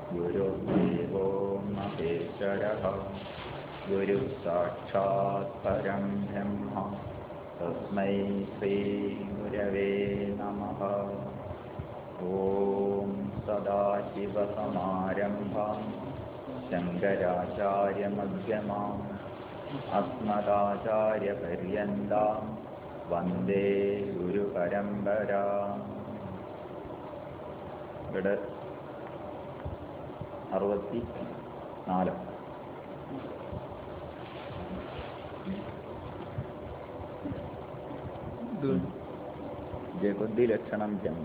ഗുരുദേവോ മഹേശ്വരഃ ഗുരു സാക്ഷാത് പരം ബ്രഹ്മ തസ്മൈ ശ്രീ ഗുരവേ നമഃ. ഓം സദാശിവസമാരംഭാം ശങ്കരാചാര്യമധ്യമാം അസ്മദാചാര്യപര്യന്താം വന്ദേ ഗുരുപരമ്പരാം. ഇവിടെ 64 ജഗതി ലക്ഷണം ജന്മ.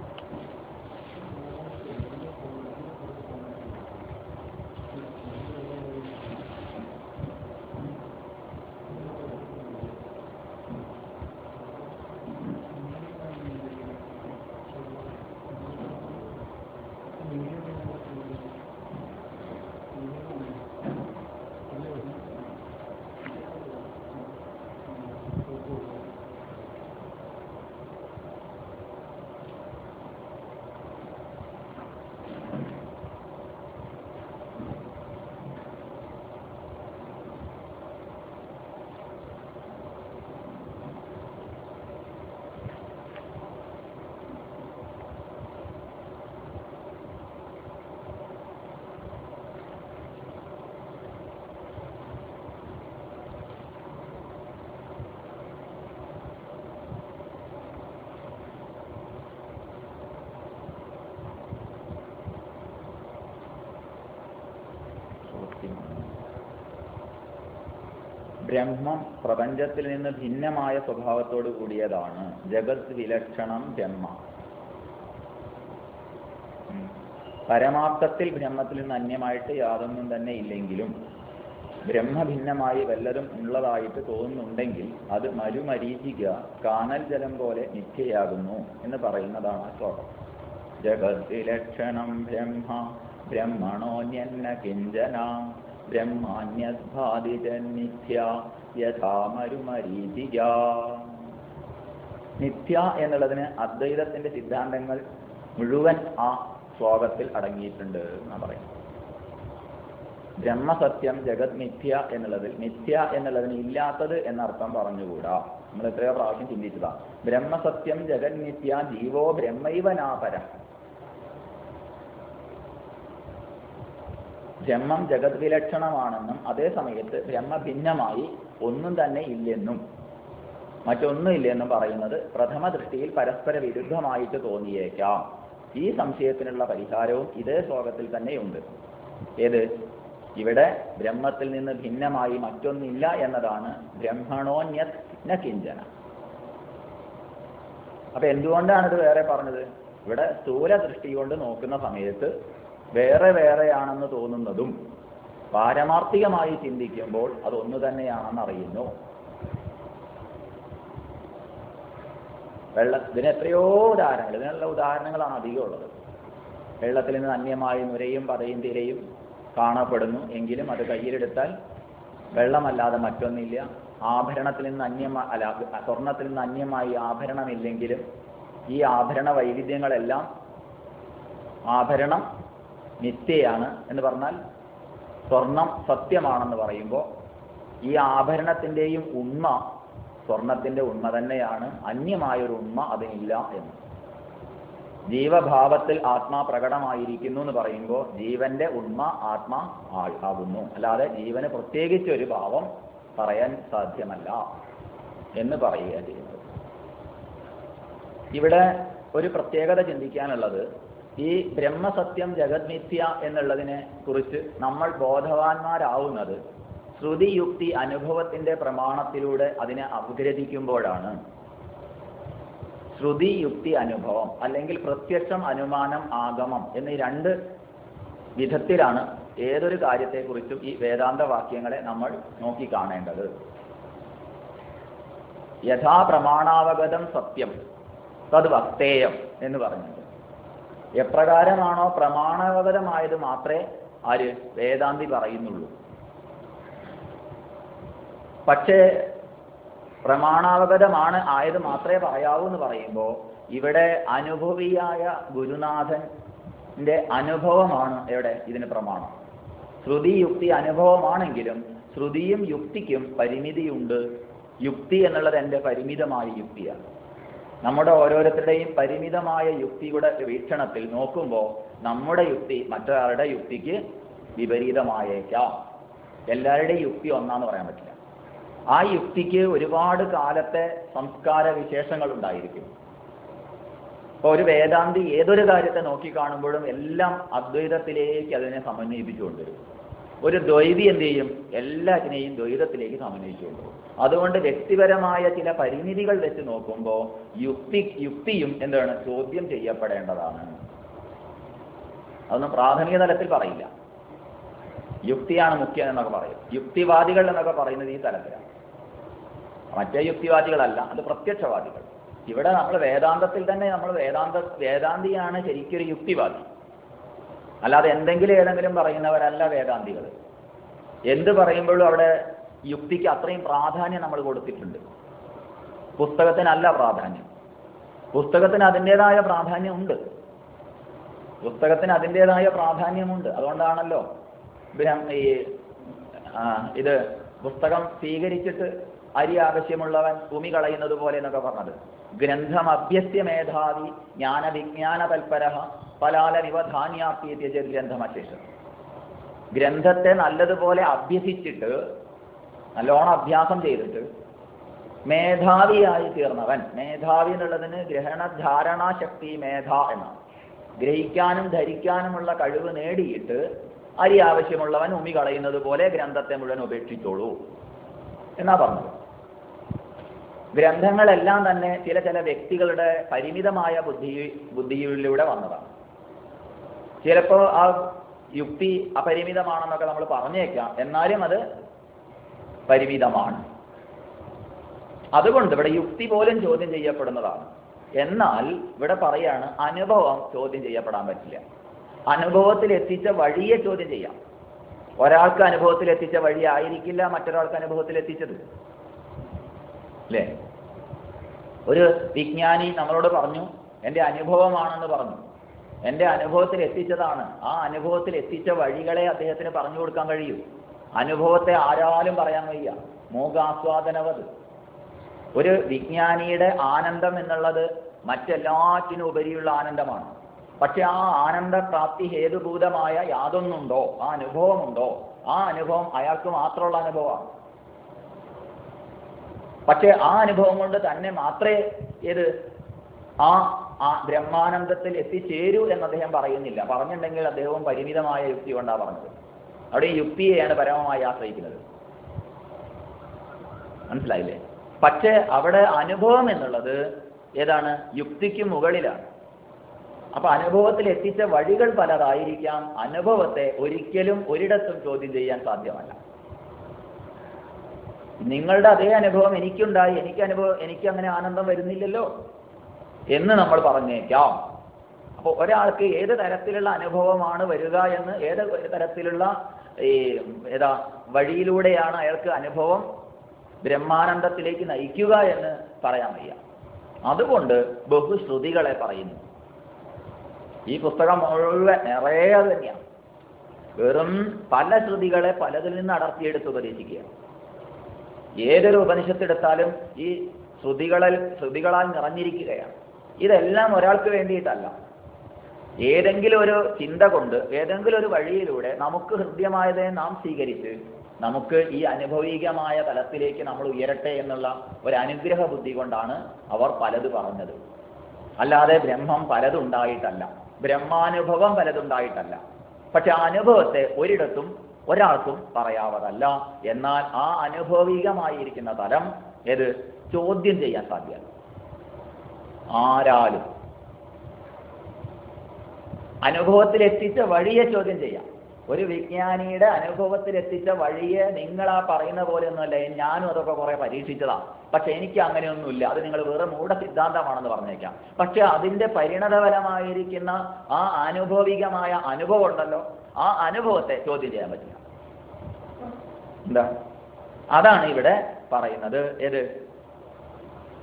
ബ്രഹ്മം പ്രപഞ്ചത്തിൽ നിന്ന് ഭിന്നമായ സ്വഭാവത്തോടു കൂടിയതാണ്. ജഗത് വിലക്ഷണം ബ്രഹ്മ. പരമാർത്ഥത്തിൽ ബ്രഹ്മത്തിൽ നിന്ന് അന്യമായിട്ട് യാതൊന്നും തന്നെ ഇല്ലെങ്കിലും ബ്രഹ്മഭിന്നമായി വല്ലതും ഉള്ളതായിട്ട് തോന്നുന്നുണ്ടെങ്കിൽ അത് മരുമരീചിക കാനൽ ജലം പോലെ മിഥ്യയാകുന്നു എന്ന് പറയുന്നതാണ് ആ ശ്ലോകം. ജഗത് വിലക്ഷണം ബ്രഹ്മ ബ്രഹ്മണോന്യന്ന കിഞ്ചന ബ്രഹ്മാന്യദ്ഭാതിജന്നിത്യ യഥാ മരുമരീചിക. നിത്യ എന്നുള്ളതിന് അദ്വൈതത്തിന്റെ സിദ്ധാന്തങ്ങൾ മുഴുവൻ ആ ശ്ലോകത്തിൽ അടങ്ങിയിട്ടുണ്ട് എന്നാണ് പറയുന്നത്. ബ്രഹ്മസത്യം ജഗത് മിഥ്യ എന്നുള്ളതിൽ മിഥ്യ എന്നുള്ളതിന് ഇല്ലാത്തത് എന്നർത്ഥം പറഞ്ഞുകൂടാ. നമ്മൾ എത്രയോ പ്രാവശ്യം ചിന്തിച്ചതാ. ബ്രഹ്മസത്യം ജഗത് മിഥ്യ ജീവോ ബ്രഹ്മൈവനാപര. ബ്രഹ്മം ജഗത് വിലക്ഷണമാണെന്നും അതേ സമയത്ത് ബ്രഹ്മഭിന്നമായി ഒന്നും തന്നെ ഇല്ലെന്നും മറ്റൊന്നും ഇല്ലെന്നും പറയുന്നത് പ്രഥമ ദൃഷ്ടിയിൽ പരസ്പര വിരുദ്ധമായിട്ട് തോന്നിയേക്കാം. ഈ സംശയത്തിനുള്ള പരിഹാരവും ഇതേ ശ്ലോകത്തിൽ തന്നെയുണ്ട്. ഏത്? ഇവിടെ ബ്രഹ്മത്തിൽ നിന്ന് ഭിന്നമായി മറ്റൊന്നില്ല എന്നതാണ് ബ്രഹ്മണോന്യത് ന കിഞ്ചന. അപ്പൊ എന്തുകൊണ്ടാണിത് വേറെ പറഞ്ഞത്? ഇവിടെ സ്ഥൂല ദൃഷ്ടി കൊണ്ട് നോക്കുന്ന സമയത്ത് വേറെ വേറെയാണെന്ന് തോന്നുന്നതും പാരമാർത്ഥികമായി ചിന്തിക്കുമ്പോൾ അതൊന്നു തന്നെയാണെന്ന് അറിയുന്നു. ഇതിന് എത്രയോ ഉദാഹരണങ്ങൾ, ഇതിനുള്ള ഉദാഹരണങ്ങളാണ് അധികം ഉള്ളത്. വെള്ളത്തിൽ നിന്ന് അന്യമായി നുരയും പതയും തിരയും കാണപ്പെടുന്നു എങ്കിലും അത് കയ്യിലെടുത്താൽ വെള്ളമല്ലാതെ മറ്റൊന്നില്ല. ആഭരണത്തിൽ നിന്ന് സ്വർണത്തിൽ നിന്ന് അന്യമായി ആഭരണമില്ലെങ്കിലും ഈ ആഭരണ വൈവിധ്യങ്ങളെല്ലാം ആഭരണം നിത്യയാണ് എന്ന് പറഞ്ഞാൽ സ്വർണം സത്യമാണെന്ന് പറയുമ്പോൾ ഈ ആഭരണത്തിൻ്റെയും ഉണ്മ സ്വർണത്തിൻ്റെ ഉണ്മ തന്നെയാണ്. അന്യമായൊരു ഉണ്മ അതിനില്ല എന്ന്. ജീവഭാവത്തിൽ ആത്മാ പ്രകടമായിരിക്കുന്നു എന്ന് പറയുമ്പോൾ ജീവന്റെ ഉണ്മ ആത്മാ ആകുന്നു, അല്ലാതെ ജീവന് പ്രത്യേകിച്ചൊരു ഭാവം പറയാൻ സാധ്യമല്ല എന്ന് പറയുക ചെയ്യുന്നത്. ഇവിടെ ഒരു പ്രത്യേകത ചിന്തിക്കാനുള്ളത്, ഈ ബ്രഹ്മസത്യം ജഗത് മിഥ്യ എന്നുള്ളതിനെ കുറിച്ച് നമ്മൾ ബോധവാന്മാരാവുന്നത് ശ്രുതിയുക്തി അനുഭവത്തിന്റെ പ്രമാണത്തിലൂടെ അതിനെ അപഗ്രഥിക്കുമ്പോഴാണ്. ശ്രുതി യുക്തി അനുഭവം അല്ലെങ്കിൽ പ്രത്യക്ഷം അനുമാനം ആഗമം എന്നീ രണ്ട് വിധത്തിലാണ് ഏതൊരു കാര്യത്തെക്കുറിച്ചും ഈ വേദാന്ത വാക്യങ്ങളെ നമ്മൾ നോക്കിക്കാണേണ്ടത്. യഥാ പ്രമാണാവഗതം സത്യം തത് വക്തേയം എന്ന് പറഞ്ഞത് എപ്രകാരമാണോ പ്രമാണാവഗതമായത് മാത്രമേ ആര് വേദാന്തി പറയുന്നുള്ളൂ. പക്ഷേ പ്രമാണാവഗതമാണ് ആയത് മാത്രമേ പറയാവൂ എന്ന് പറയുമ്പോൾ ഇവിടെ അനുഭവിയായ ഗുരുനാഥൻ ന്റെ അനുഭവമാണ് എവിടെ ഇതിന് പ്രമാണം. ശ്രുതി യുക്തി അനുഭവമാണെങ്കിലും ശ്രുതിയും യുക്തിക്കും പരിമിതിയുണ്ട്. യുക്തി എന്നുള്ളത് എൻ്റെ പരിമിതമായ യുക്തിയാണ്. നമ്മുടെ ഓരോരുത്തരുടെയും പരിമിതമായ യുക്തിയുടെ വീക്ഷണത്തിൽ നോക്കുമ്പോൾ നമ്മുടെ യുക്തി മറ്റൊരാളുടെ യുക്തിക്ക് വിപരീതമായേക്കാം. എല്ലാവരുടെയും യുക്തി ഒന്നാന്ന് പറയാൻ പറ്റില്ല. ആ യുക്തിക്ക് ഒരുപാട് കാലത്തെ സംസ്കാര വിശേഷങ്ങൾ ഉണ്ടായിരിക്കും. ഇപ്പോൾ ഒരു വേദാന്തി ഏതൊരു കാര്യത്തെ നോക്കിക്കാണുമ്പോഴും എല്ലാം അദ്വൈതത്തിലേക്ക് അതിനെ സമന്വയിപ്പിച്ചു കൊണ്ടുവരും. ഒരു ദ്വൈതി എന്ത് ചെയ്യും? എല്ലാറ്റിനെയും ദ്വൈതത്തിലേക്ക് സമന്വയിച്ചു കൊണ്ടുവരും. അതുകൊണ്ട് വ്യക്തിപരമായ ചില പരിമിതികൾ വെച്ച് നോക്കുമ്പോൾ യുക്തിയും എന്താണ് ചോദ്യം ചെയ്യപ്പെടേണ്ടതാണ്. അതൊന്നും പ്രാഥമിക തലത്തിൽ പറയില്ല. യുക്തിയാണ് മുഖ്യം എന്നൊക്കെ പറയും. യുക്തിവാദികൾ എന്നൊക്കെ പറയുന്നത് ഈ തലത്തിലാണ്. മറ്റേ യുക്തിവാദികളല്ല, അത് പ്രത്യക്ഷവാദികൾ. ഇവിടെ നമ്മൾ വേദാന്തത്തിൽ തന്നെ നമ്മൾ വേദാന്തിയാണ് ശരിക്കൊരു യുക്തിവാദി, അല്ലാതെ ഏതെങ്കിലും പറയുന്നവരല്ല വേദാന്തികൾ. എന്ത് പറയുമ്പോഴും അവിടെ യുക്തിക്ക് അത്രയും പ്രാധാന്യം നമ്മൾ കൊടുത്തിട്ടുണ്ട്. പുസ്തകത്തിനല്ല പ്രാധാന്യം. പുസ്തകത്തിന് അതിൻ്റെതായ പ്രാധാന്യമുണ്ട്. അതുകൊണ്ടാണല്ലോ ഇത് പുസ്തകം സ്വീകരിച്ചിട്ട് അരി ആവശ്യമുള്ളവൻ ഭൂമി കളയുന്നത് പോലെ എന്നൊക്കെ പറഞ്ഞത്. ഗ്രന്ഥം അഭ്യസ്യ മേധാവി ജ്ഞാനവിജ്ഞാന തൽപരഃ ഫലാലനിവധാന്യാപ്യത്യജ ഗ്രന്ഥമശേഷം. ഗ്രന്ഥത്തെ നല്ലതുപോലെ അഭ്യസിച്ചിട്ട് നല്ലോണം അഭ്യാസം ചെയ്തിട്ട് മേധാവിയായി തീർന്നവൻ. മേധാവി എന്നുള്ളതിന് ഗ്രഹണധാരണാശക്തി മേധ എന്നാണ്. ഗ്രഹിക്കാനും ധരിക്കാനുമുള്ള കഴിവ് നേടിയിട്ട് അരി ആവശ്യമുള്ളവൻ ഉമി കളയുന്നത് പോലെ ഗ്രന്ഥത്തെ മുഴുവൻ ഉപേക്ഷിച്ചോളൂ എന്നാ പറഞ്ഞത്. ഗ്രന്ഥങ്ങളെല്ലാം തന്നെ ചില വ്യക്തികളുടെ പരിമിതമായ ബുദ്ധിയിലൂടെ വന്നതാണ്. ചിലപ്പോൾ ആ യുക്തി അപരിമിതമാണെന്നൊക്കെ നമ്മൾ പറഞ്ഞേക്കാം, എന്നാലും അത് പരിമിതമാണ്. അതുകൊണ്ട് ഇവിടെ യുക്തി പോലും ചോദ്യം ചെയ്യപ്പെടുന്നതാണ്. എന്നാൽ ഇവിടെ പറയാണ് അനുഭവം ചോദ്യം ചെയ്യപ്പെടാൻ പറ്റില്ല. അനുഭവത്തിൽ എത്തിച്ച വഴിയെ ചോദ്യം ചെയ്യാം. ഒരാൾക്ക് അനുഭവത്തിൽ എത്തിച്ച വഴി ആയിരിക്കില്ല മറ്റൊരാൾക്ക് അനുഭവത്തിൽ എത്തിച്ചത്, അല്ലേ? ഒരു വിജ്ഞാനി നമ്മളോട് പറഞ്ഞു എൻ്റെ അനുഭവമാണെന്ന് പറഞ്ഞു. എൻ്റെ അനുഭവത്തിൽ എത്തിച്ചതാണ്. ആ അനുഭവത്തിൽ എത്തിച്ച വഴികളെ അദ്ദേഹത്തിന് പറഞ്ഞു കൊടുക്കാൻ കഴിയൂ. അനുഭവത്തെ ആരാലും പറയാൻ വയ്യ. മൂകാസ്വാദനവത്. ഒരു വിജ്ഞാനിയുടെ ആനന്ദം എന്നുള്ളത് മറ്റെല്ലാറ്റിനും ഉപരിയുള്ള ആനന്ദമാണ്. പക്ഷെ ആ ആനന്ദപ്രാപ്തി ഹേതുഭൂതമായ യാതൊന്നുണ്ടോ, ആ അനുഭവമുണ്ടോ? ആ അനുഭവം അയാൾക്ക് മാത്രമുള്ള അനുഭവമാണ്. പക്ഷെ ആ അനുഭവം കൊണ്ട് തന്നെ മാത്രമേ ആ ബ്രഹ്മാനന്ദത്തിൽ എത്തിച്ചേരൂ എന്ന് അദ്ദേഹം പറയുന്നില്ല. പറഞ്ഞിട്ടുണ്ടെങ്കിൽ അദ്ദേഹവും പരിമിതമായ യുക്തി കൊണ്ടാണ് പറഞ്ഞത്. അവിടെ യുക്തിയെയാണ് പരമമായി ആശ്രയിക്കുന്നത്. മനസ്സിലായില്ലേ? പക്ഷെ അവിടെ അനുഭവം എന്നുള്ളത് ഏതാണ്? യുക്തിക്ക് മുകളിലാണ്. അപ്പൊ അനുഭവത്തിൽ എത്തിച്ച വഴികൾ പലതായിരിക്കാം. അനുഭവത്തെ ഒരിക്കലും ഒരിടത്തും ചോദ്യം ചെയ്യാൻ സാധ്യമല്ല. നിങ്ങളുടെ അതേ അനുഭവം എനിക്കുണ്ടായി, എനിക്ക് അങ്ങനെ ആനന്ദം വരുന്നില്ലല്ലോ എന്ന് നമ്മൾ പറഞ്ഞേക്കാം. അപ്പോൾ ഒരാൾക്ക് ഏത് തരത്തിലുള്ള അനുഭവമാണ് വരിക എന്ന്, ഏത് തരത്തിലുള്ള വഴിയിലൂടെയാണ് അയാൾക്ക് അനുഭവം ബ്രഹ്മാനന്ദത്തിലേക്ക് നയിക്കുക എന്ന് പറയാൻ വയ്യ. അതുകൊണ്ട് ബഹുശ്രുതികളെ പറയുന്നു. ഈ പുസ്തകം മുഴുവൻ നിറയെ അത് തന്നെയാണ്. വെറും പല ശ്രുതികളെ പലതിൽ നിന്ന് അടർത്തിയെടുത്ത് ഉപദേശിക്കുക. ഏതൊരു ഉപനിഷത്തെടുത്താലും ഈ ശ്രുതികളാൽ നിറഞ്ഞിരിക്കുകയാണ്. ഇതെല്ലാം ഒരാൾക്ക് വേണ്ടിയിട്ടല്ല. ഏതെങ്കിലും ഒരു ചിന്ത കൊണ്ട്, ഏതെങ്കിലും ഒരു വഴിയിലൂടെ നമുക്ക് ഹൃദ്യമായതേ നാം സ്വീകരിച്ച് നമുക്ക് ഈ അനുഭവികമായ തലത്തിലേക്ക് നമ്മൾ ഉയരട്ടെ എന്നുള്ള ഒരു അനുഗ്രഹ ബുദ്ധി കൊണ്ടാണ് അവർ പലത് പറഞ്ഞത്. അല്ലാതെ ബ്രഹ്മം പലതുണ്ടായിട്ടല്ല, ബ്രഹ്മാനുഭവം പലതുണ്ടായിട്ടല്ല. പക്ഷെ ആ അനുഭവത്തെ ഒരിടത്തും ഒരാൾക്കും പറയാവതല്ല. എന്നാൽ ആ അനുഭവികമായിരിക്കുന്ന തലം ചോദ്യം ചെയ്യാൻ സാധ്യമല്ല ആരാലും. അനുഭവത്തിലെത്തിച്ച വഴിയെ ചോദ്യം ചെയ്യാം. ഒരു വിജ്ഞാനിയുടെ അനുഭവത്തിലെത്തിച്ച വഴിയെ നിങ്ങൾ ആ പറയുന്ന പോലെ ഒന്നുമല്ല, ഞാനും അതൊക്കെ കുറെ പരീക്ഷിച്ചതാണ്, പക്ഷെ എനിക്ക് അങ്ങനെയൊന്നുമില്ല, അത് നിങ്ങൾ വെറും മൂഢ സിദ്ധാന്തമാണെന്ന് പറഞ്ഞേക്കാം. പക്ഷെ അതിൻ്റെ പരിണതഫലമായിരിക്കുന്ന ആ ആനുഭവികമായ അനുഭവം ഉണ്ടല്ലോ, ആ അനുഭവത്തെ ചോദ്യം ചെയ്യാൻ പറ്റില്ല. എന്താ? അതാണ് ഇവിടെ പറയുന്നത്.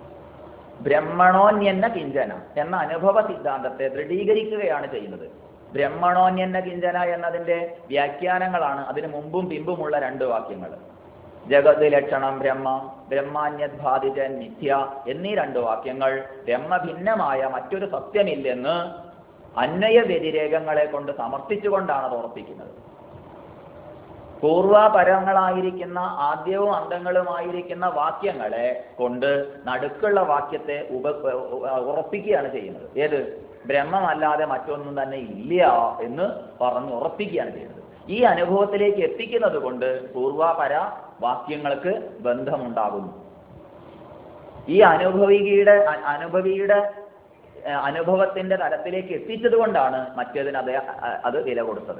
ബ്രഹ്മണോന്യന്ന കിഞ്ചന എന്ന അനുഭവ സിദ്ധാന്തത്തെ ദൃഢീകരിക്കുകയാണ് ചെയ്യുന്നത്. ബ്രഹ്മണോന്യന്ന കിഞ്ചന എന്നതിൻ്റെ വ്യാഖ്യാനങ്ങളാണ് അതിന് മുമ്പും പിമ്പുമുള്ള 2 വാക്യങ്ങൾ. ജഗത് ലക്ഷണം ബ്രഹ്മ, ബ്രഹ്മാന്യത് ഭാതിജൻ മിഥ്യ എന്നീ 2 വാക്യങ്ങൾ ബ്രഹ്മഭിന്നമായ മറ്റൊരു സത്യമില്ലെന്ന് അന്വയ വ്യതിരേകങ്ങളെ കൊണ്ട് സമർത്ഥിച്ചുകൊണ്ടാണ് അത് ഉറപ്പിക്കുന്നത്. പൂർവപരങ്ങളായിരിക്കുന്ന ആദ്യവും അന്തങ്ങളുമായിരിക്കുന്ന വാക്യങ്ങളെ കൊണ്ട് നടുക്കുള്ള വാക്യത്തെ ഉറപ്പിക്കുകയാണ് ചെയ്യുന്നത്. ഏത്? ബ്രഹ്മമല്ലാതെ മറ്റൊന്നും തന്നെ ഇല്ല എന്ന് പറഞ്ഞ് ഉറപ്പിക്കുകയാണ് ചെയ്യുന്നത്. ഈ അനുഭവത്തിലേക്ക് എത്തിക്കുന്നത് കൊണ്ട് പൂർവപര വാക്യങ്ങൾക്ക് ബന്ധമുണ്ടാകുന്നു. ഈ അനുഭവിയുടെ അനുഭവത്തിന്റെ തലത്തിലേക്ക് എത്തിച്ചത് കൊണ്ടാണ് മറ്റേതിന് അത് വില കൊടുത്തത്.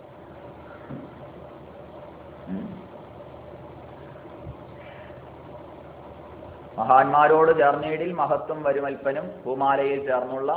മഹാന്മാരോട് ചേർന്നീടിൽ മഹത്വം വരുമൽപ്പനും പൂമാലയിൽ ചേർന്നുള്ള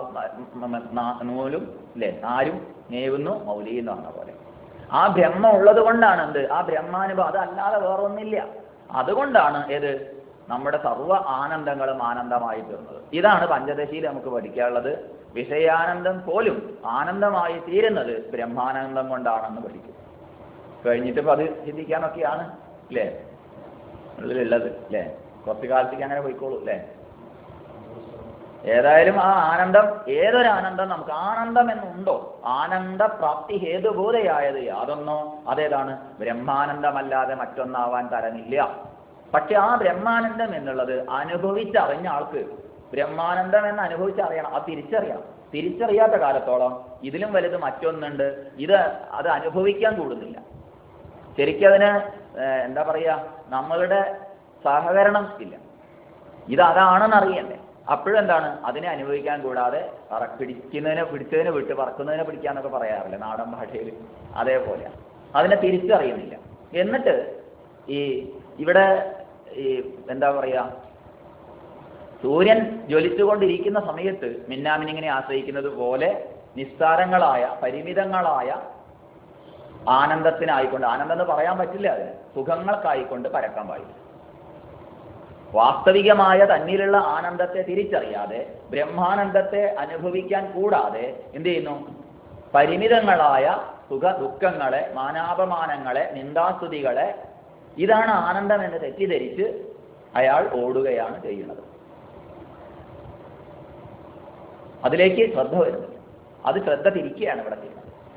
നൂലും നാരും നേവുന്നു മൗലി എന്ന് പറഞ്ഞ പോലെ ആ ബ്രഹ്മം ഉള്ളത് കൊണ്ടാണ് എന്ത്? ആ ബ്രഹ്മാനുഭവം. അതല്ലാതെ വേറൊന്നില്ല. അതുകൊണ്ടാണ് ഏത്? നമ്മുടെ സർവ്വ ആനന്ദങ്ങളും ആനന്ദമായി തീർന്നത്. ഇതാണ് പഞ്ചദശിയിൽ നമുക്ക് പഠിക്കാനുള്ളത്. വിഷയാനന്ദം പോലും ആനന്ദമായി തീരുന്നത് ബ്രഹ്മാനന്ദം കൊണ്ടാണെന്ന് പഠിക്കും. കഴിഞ്ഞിട്ടിപ്പോൾ അത് ചിന്തിക്കാനൊക്കെയാണ് അല്ലേ ഉള്ളിലുള്ളത് അല്ലേ? കുറച്ചു കാലത്തേക്ക് അങ്ങനെ പോയിക്കോളൂ അല്ലേ? ഏതായാലും ആ ആനന്ദം, ഏതൊരു ആനന്ദം നമുക്ക് ആനന്ദം എന്നുണ്ടോ, ആനന്ദപ്രാപ്തി ഹേതുബോധയായത് യാതൊന്നോ അതേതാണ്? ബ്രഹ്മാനന്ദമല്ലാതെ മറ്റൊന്നാവാൻ തരമില്ല. പക്ഷെ ആ ബ്രഹ്മാനന്ദം എന്നുള്ളത് അനുഭവിച്ചറിഞ്ഞ ആൾക്ക് ബ്രഹ്മാനന്ദം എന്ന് അനുഭവിച്ചറിയണം. അത് തിരിച്ചറിയണം. തിരിച്ചറിയാത്ത കാലത്തോളം ഇതിലും വലുത് മറ്റൊന്നുണ്ട്, അത് അനുഭവിക്കാൻ കൂടുന്നില്ല. ശരിക്കും അതിന് എന്താ പറയുക, നമ്മളുടെ സഹകരണം ഇല്ല. അതാണെന്ന് അറിയണ്ടേ? അപ്പോഴെന്താണ്? അതിനെ അനുഭവിക്കാൻ കൂടാതെ പിടിച്ചതിനെ വിട്ട് പറക്കുന്നതിനെ പിടിക്കാന്നൊക്കെ പറയാറില്ല നാടൻ ഭാഷയിൽ. അതേപോലെ അതിനെ തിരിച്ചറിയുന്നില്ല. എന്നിട്ട് ഇവിടെ എന്താ പറയുക, സൂര്യൻ ജ്വലിച്ചുകൊണ്ടിരിക്കുന്ന സമയത്ത് മിന്നാമിനിങ്ങിനെ ആശ്രയിക്കുന്നത് പോലെ നിസ്സാരങ്ങളായ പരിമിതങ്ങളായ ആനന്ദത്തിനായിക്കൊണ്ട്, ആനന്ദം എന്ന് പറയാൻ പറ്റില്ല, അതിന് സുഖങ്ങൾക്കായിക്കൊണ്ട് പരക്കാൻ പാടില്ല. വാസ്തവികമായ തന്നിലുള്ള ആനന്ദത്തെ തിരിച്ചറിയാതെ ബ്രഹ്മാനന്ദത്തെ അനുഭവിക്കാൻ കൂടാതെ എന്ത് ചെയ്യുന്നു? പരിമിതങ്ങളായ സുഖ ദുഃഖങ്ങളെ, മാനാപമാനങ്ങളെ, നിന്ദാസ്തുതികളെ ഇതാണ് ആനന്ദം എന്ന് തെറ്റിദ്ധരിച്ച് അയാൾ ഓടുകയാണ് ചെയ്യുന്നത്. അതിലേക്ക് ശ്രദ്ധ വരുന്നു. അത് ശ്രദ്ധ തിരിക്കുകയാണ് ഇവിടെ ചെയ്യുന്നത്.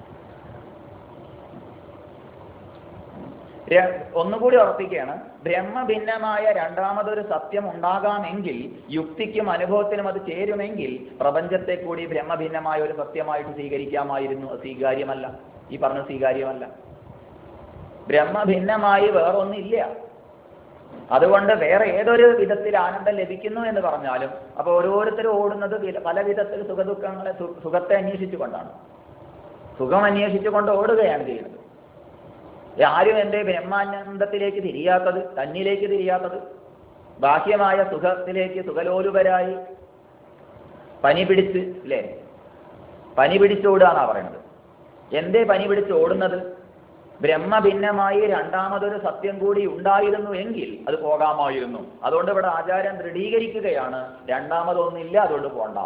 ഒന്നുകൂടി ഉറപ്പിക്കുകയാണ്, ബ്രഹ്മഭിന്നമായ രണ്ടാമതൊരു സത്യം ഉണ്ടാകാമെങ്കിൽ, യുക്തിക്കും അനുഭവത്തിനും അത് ചേരുമെങ്കിൽ പ്രപഞ്ചത്തെ കൂടി ബ്രഹ്മഭിന്നമായ ഒരു സത്യമായിട്ട് സ്വീകരിക്കാമായിരുന്നു. സ്വീകാര്യമല്ല. ഈ പറഞ്ഞ സ്വീകാര്യമല്ല. ബ്രഹ്മഭിന്നമായി വേറൊന്നില്ല. അതുകൊണ്ട് വേറെ ഏതൊരു വിധത്തിൽ ആനന്ദം ലഭിക്കുന്നു എന്ന് പറഞ്ഞാലും അപ്പോൾ ഓരോരുത്തരും ഓടുന്നത് പല വിധത്തിൽ സുഖദുഃഖങ്ങളെ, സുഖത്തെ അന്വേഷിച്ചുകൊണ്ടാണ്. സുഖം അന്വേഷിച്ചുകൊണ്ട് ഓടുകയാണ് ചെയ്യുന്നത്. ആരും എൻ്റെ ബ്രഹ്മാനന്ദത്തിലേക്ക് തിരിയാത്തത്, തന്നിലേക്ക് തിരിയാത്തത്, ബാഹ്യമായ സുഖത്തിലേക്ക് സുഖലോലുപരായി പനി പിടിച്ച് അല്ലേ, പനി പിടിച്ചോടുകയെന്നാണ് പറയുന്നത്. എന്തേ പനി പിടിച്ച് ഓടുന്നത്? ബ്രഹ്മഭിന്നമായി രണ്ടാമതൊരു സത്യം കൂടി ഉണ്ടായിരുന്നു എങ്കിൽ അത് പോകാമായിരുന്നു. അതുകൊണ്ട് ഇവിടെ ആചാര്യൻ ദൃഢീകരിക്കുകയാണ്, രണ്ടാമതൊന്നില്ല, അതുകൊണ്ട് പോണ്ട.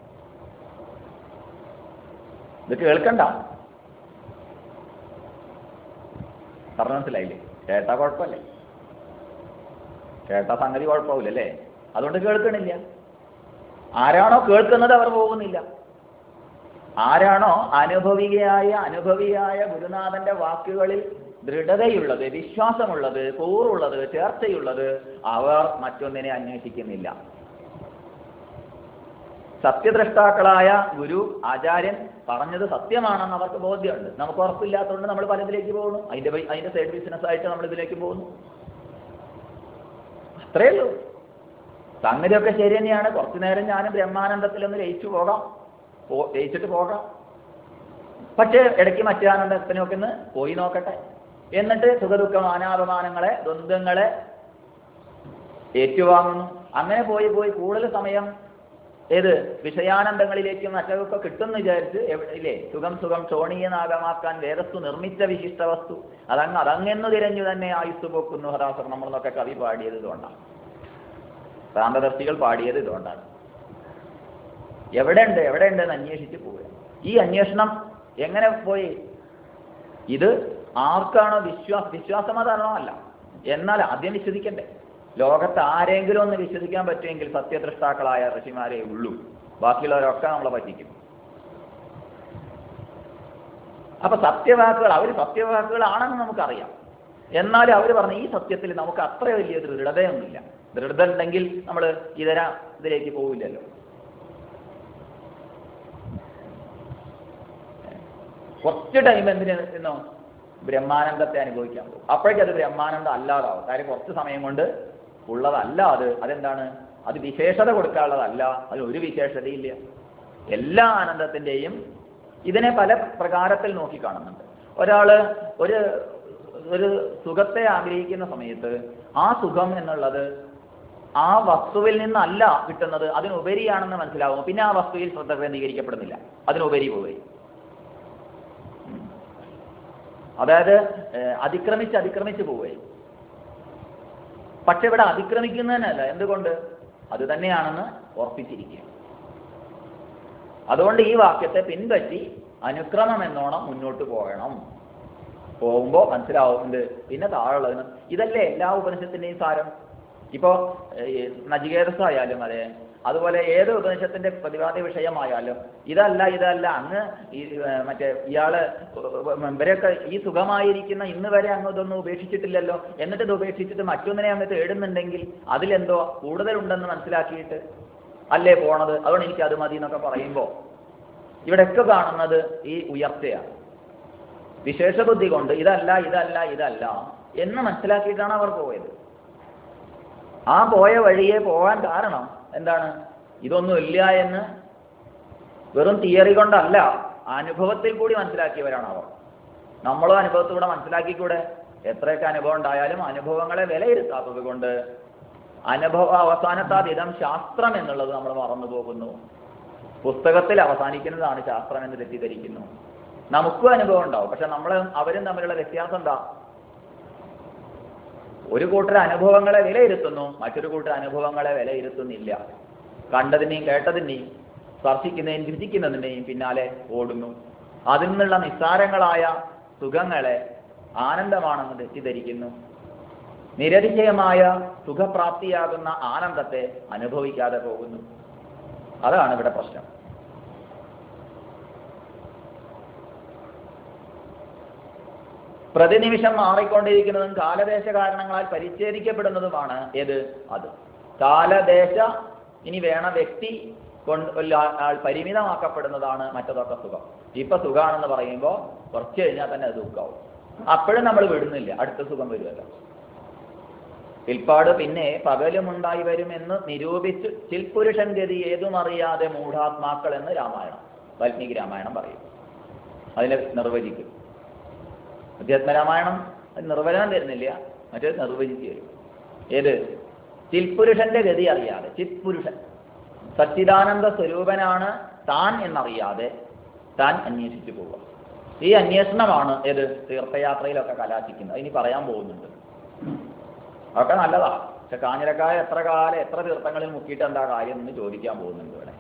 ഇത് കേൾക്കണ്ട. പറഞ്ഞ മനസ്സിലായില്ലേ? കേട്ടാ കുഴപ്പമില്ലേ? കേട്ടാ സംഗതി കുഴപ്പമില്ലല്ലേ? അതുകൊണ്ട് കേൾക്കണില്ല. ആരാണോ കേൾക്കുന്നത് അവർ പോകുന്നില്ല. ആരാണോ അനുഭവിയായ ഗുരുനാഥന്റെ വാക്കുകളിൽ ദൃഢതയുള്ളത്, വിശ്വാസമുള്ളത്, കൂറുള്ളത്, ചേർച്ചയുള്ളത്, അവർ മറ്റൊന്നിനെ അന്വേഷിക്കുന്നില്ല. സത്യദ്രഷ്ടാക്കളായ ഗുരു ആചാര്യൻ പറഞ്ഞത് സത്യമാണെന്ന് അവർക്ക് ബോധ്യമുണ്ട്. നമുക്ക് ഉറപ്പില്ലാത്തതുകൊണ്ട് നമ്മൾ പലതിലേക്ക് പോകുന്നു. അതിന്റെ സൈഡ് ബിസിനസ് ആയിട്ട് നമ്മൾ ഇതിലേക്ക് പോകുന്നു. അത്രയേ ഉള്ളൂ. സംഗതിയൊക്കെ ശരി തന്നെയാണ്. കുറച്ചു നേരം ഞാനും ബ്രഹ്മാനന്ദത്തിലൊന്ന് ലയിച്ചിട്ട് പോകാം. പക്ഷേ ഇടയ്ക്ക് മറ്റു ആനന്ദത്തിനൊക്കെ ഒന്ന് പോയി നോക്കട്ടെ. എന്നിട്ട് സുഖദുഃഖ മാനാപമാനങ്ങളെ, ദ്വന്ദ്ങ്ങളെ ഏറ്റുവാങ്ങുന്നു. അങ്ങനെ പോയി കൂടുതൽ സമയം ഏത് വിഷയാനന്ദങ്ങളിലേക്കും മറ്റൊക്കെ കിട്ടുമെന്ന് വിചാരിച്ച് ഇല്ലേ, സുഖം ക്ഷോണീയനാഗമാക്കാൻ വേദസ്തു നിർമ്മിച്ച വിശിഷ്ട വസ്തു അതങ്ങെന്നു തിരഞ്ഞു തന്നെ ആയുസ് പോക്കുന്നു ഹരാസർണം എന്നൊക്കെ കവി പാടിയത് ഇതുകൊണ്ടാണ്. സാന്തദർശികൾ പാടിയത് ഇതുകൊണ്ടാണ്. എവിടെയുണ്ട് എന്ന് അന്വേഷിച്ച് പോവുക. ഈ അന്വേഷണം എങ്ങനെ പോയി? ഇത് ആർക്കാണോ വിശ്വാസമതാണോ അല്ല. എന്നാൽ ആദ്യം വിശ്വസിക്കണ്ടേ? ലോകത്ത് ആരെങ്കിലും ഒന്ന് വിശ്വസിക്കാൻ പറ്റുമെങ്കിൽ സത്യദൃഷ്ടാക്കളായ ഋഷിമാരേ ഉള്ളൂ. ബാക്കിയുള്ളവരൊക്കെ നമ്മളെ പറ്റിക്കും. അപ്പൊ സത്യവാക്കുകൾ, അവർ സത്യവാക്കുകളാണെന്ന് നമുക്കറിയാം. എന്നാലും അവർ പറഞ്ഞ ഈ സത്യത്തിൽ നമുക്ക് അത്ര വലിയ ദൃഢതയൊന്നുമില്ല. ദൃഢത ഉണ്ടെങ്കിൽ നമ്മൾ ഇതിലേക്ക് പോവില്ലല്ലോ. കുറച്ച് ടൈം എന്തിനോ ബ്രഹ്മാനന്ദത്തെ അനുഭവിക്കാൻ പോകും. അപ്പോഴേക്കും അത് ബ്രഹ്മാനന്ദം അല്ലാതാവും. കാര്യം കുറച്ച് സമയം കൊണ്ട് ഉള്ളതല്ല അത്. അതെന്താണ്? അത് വിശേഷത കൊടുക്കാനുള്ളതല്ല. അതിന് ഒരു വിശേഷതയില്ല. എല്ലാ ആനന്ദത്തിൻ്റെയും ഇതിനെ പല പ്രകാരത്തിൽ നോക്കിക്കാണുന്നുണ്ട്. ഒരാള് ഒരു സുഖത്തെ ആഗ്രഹിക്കുന്ന സമയത്ത് ആ സുഖം എന്നുള്ളത് ആ വസ്തുവിൽ നിന്നല്ല കിട്ടുന്നത്, അതിനുപരിയാണെന്ന് മനസ്സിലാവും. പിന്നെ ആ വസ്തുവിൽ ശ്രദ്ധ കേന്ദ്രീകരിക്കപ്പെടുന്നില്ല, അതിനുപരി പോയി. അതായത് അതിക്രമിച്ച് പോവുകയും. പക്ഷെ ഇവിടെ അതിക്രമിക്കുന്നതിനല്ല. എന്തുകൊണ്ട്? അത് തന്നെയാണെന്ന് ഉറപ്പിച്ചിരിക്കുക. അതുകൊണ്ട് ഈ വാക്യത്തെ പിൻപറ്റി അനുക്രമം എന്നോണം മുന്നോട്ട് പോകണം. പോകുമ്പോൾ മനസ്സിലാവുന്നുണ്ട് പിന്നെ താഴെയുള്ളതിന്. ഇതല്ലേ എല്ലാ ഉപനിഷത്തിൻ്റെയും സാരം. ഇപ്പോൾ നചികേതസായാലും അതെ, അതുപോലെ ഏത് ഉപനിഷത്തിന്റെ പ്രതിപാദ്യ വിഷയമായാലും ഇതല്ല അങ്ങ് മറ്റേ ഇയാള് ഇവരൊക്കെ ഈ സുഖമായിരിക്കുന്ന ഇന്ന് വരെ അങ്ങ് ഇതൊന്നും ഉപേക്ഷിച്ചിട്ടില്ലല്ലോ, എന്നിട്ട് ഇത് ഉപേക്ഷിച്ചിട്ട് മറ്റൊന്നിനെ അങ്ങ് തേടുന്നുണ്ടെങ്കിൽ അതിലെന്തോ കൂടുതലുണ്ടെന്ന് മനസ്സിലാക്കിയിട്ട് അല്ലേ പോണത്. അതുകൊണ്ട് എനിക്ക് അത് മതി എന്നൊക്കെ പറയുമ്പോൾ ഇവിടെയൊക്കെ കാണുന്നത് ഈ ഉയർച്ചയാണ്. വിശേഷബുദ്ധി കൊണ്ട് ഇതല്ല എന്ന് മനസ്സിലാക്കിയിട്ടാണ് അവർ പോയത്. ആ പോയ വഴിയെ പോകാൻ കാരണം എന്താണ്? ഇതൊന്നും ഇല്ല എന്ന് വെറും തിയറി കൊണ്ടല്ല, അനുഭവത്തിൽ കൂടി മനസ്സിലാക്കിയവരാണ് അവർ. നമ്മളും അനുഭവത്തിലൂടെ മനസ്സിലാക്കിക്കൂടെ? എത്രയൊക്കെ അനുഭവം ഉണ്ടായാലും അനുഭവങ്ങളെ വിലയിരുത്താത്തത് കൊണ്ട് അനുഭവ അവസാനത്താതീതം ശാസ്ത്രം എന്നുള്ളത് നമ്മൾ മറന്നു പോകുന്നു. പുസ്തകത്തിൽ അവസാനിക്കുന്നതാണ് ശാസ്ത്രം എന്ന് തെറ്റിദ്ധരിക്കുന്നു. നമുക്കും അനുഭവം ഉണ്ടാവും, പക്ഷെ അവരും തമ്മിലുള്ള വ്യത്യാസം എന്താ? ഒരു കൂട്ടർ അനുഭവങ്ങളെ വിലയിരുത്തുന്നു, മറ്റൊരു കൂട്ടർ അനുഭവങ്ങളെ വിലയിരുത്തുന്നില്ല. കണ്ടതിനെയും കേട്ടതിനെയും സ്പർശിക്കുന്നതിനും രുചിക്കുന്നതിനെയും പിന്നാലെ ഓടുന്നു. അതിൽ നിന്നുള്ള നിസ്സാരങ്ങളായ സുഖങ്ങളെ ആനന്ദമാണെന്ന് തെറ്റിദ്ധരിക്കുന്നു. നിരതിശയമായ സുഖപ്രാപ്തിയാകുന്ന ആനന്ദത്തെ അനുഭവിക്കാതെ പോകുന്നു. അതാണ് ഇവിടെ പ്രശ്നം. പ്രതിനിമിഷം മാറിക്കൊണ്ടിരിക്കുന്നതും കാലദേശ കാരണങ്ങളാൽ പരിച്ഛേദിക്കപ്പെടുന്നതുമാണ് ഏത്? അത് കാലദേശ ഇനി വേണ വ്യക്തി പരിമിതമാക്കപ്പെടുന്നതാണ് മറ്റതൊക്കെ സുഖം. ഇപ്പൊ സുഖമാണെന്ന് പറയുമ്പോൾ കുറച്ച് കഴിഞ്ഞാൽ തന്നെ അത് ദുഃഖമാവും. അപ്പോഴും നമ്മൾ വിടുന്നില്ല, അടുത്ത സുഖം വരുമല്ലോ. പിൽപ്പാട് പിന്നെ പകലുമുണ്ടായി വരുമെന്ന് നിരൂപിച്ച് ചിൽപുരുഷൻ ഗതി ഏതുമറിയാതെ മൂഢാത്മാക്കൾ എന്ന് രാമായണം, വാൽമീകി രാമായണം പറയും. അതിനെ നിർവചിക്കും. അധ്യാത്മരാമായണം അത് നിർവചനം തരുന്നില്ല, മറ്റേത് നിർവചിച്ച് തരും. ഏത്? ചിൽപുരുഷന്റെ ഗതി അറിയാതെ. ചിത്പുരുഷൻ സച്ചിദാനന്ദ സ്വരൂപനാണ് താൻ എന്നറിയാതെ താൻ അന്വേഷിച്ചു പോവുക. ഈ അന്വേഷണമാണ് ഏത്? തീർത്ഥയാത്രയിലൊക്കെ കലാശിക്കുന്നത്. ഇനി പറയാൻ പോകുന്നുണ്ട്. അതൊക്കെ നല്ലതാ. പക്ഷെ കാഞ്ഞിരക്കായ എത്ര കാലം എത്ര തീർത്ഥങ്ങളിൽ മുക്കിയിട്ട് എന്താ കാര്യം എന്ന് ചോദിക്കാൻ പോകുന്നുണ്ട് ഇവിടെ.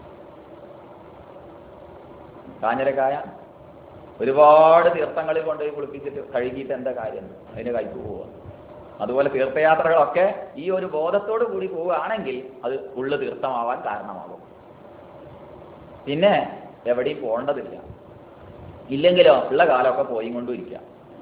കാഞ്ഞിരക്കായ ഒരുപാട് തീർത്ഥങ്ങളിൽ കൊണ്ടുപോയി കുളിപ്പിച്ചിട്ട് കഴുകിയിട്ട് എന്താ കാര്യം? അതിന് കൈക്ക് പോവുക. അതുപോലെ തീർത്ഥയാത്രകളൊക്കെ ഈ ഒരു ബോധത്തോടു കൂടി പോവുകയാണെങ്കിൽ അത് ഉള്ളു തീർത്ഥമാവാൻ കാരണമാകും. പിന്നെ എവിടെയും പോകേണ്ടതില്ല. ഇല്ലെങ്കിലോ ഉള്ള കാലമൊക്കെ പോയി കൊണ്ടിരിക്കുക.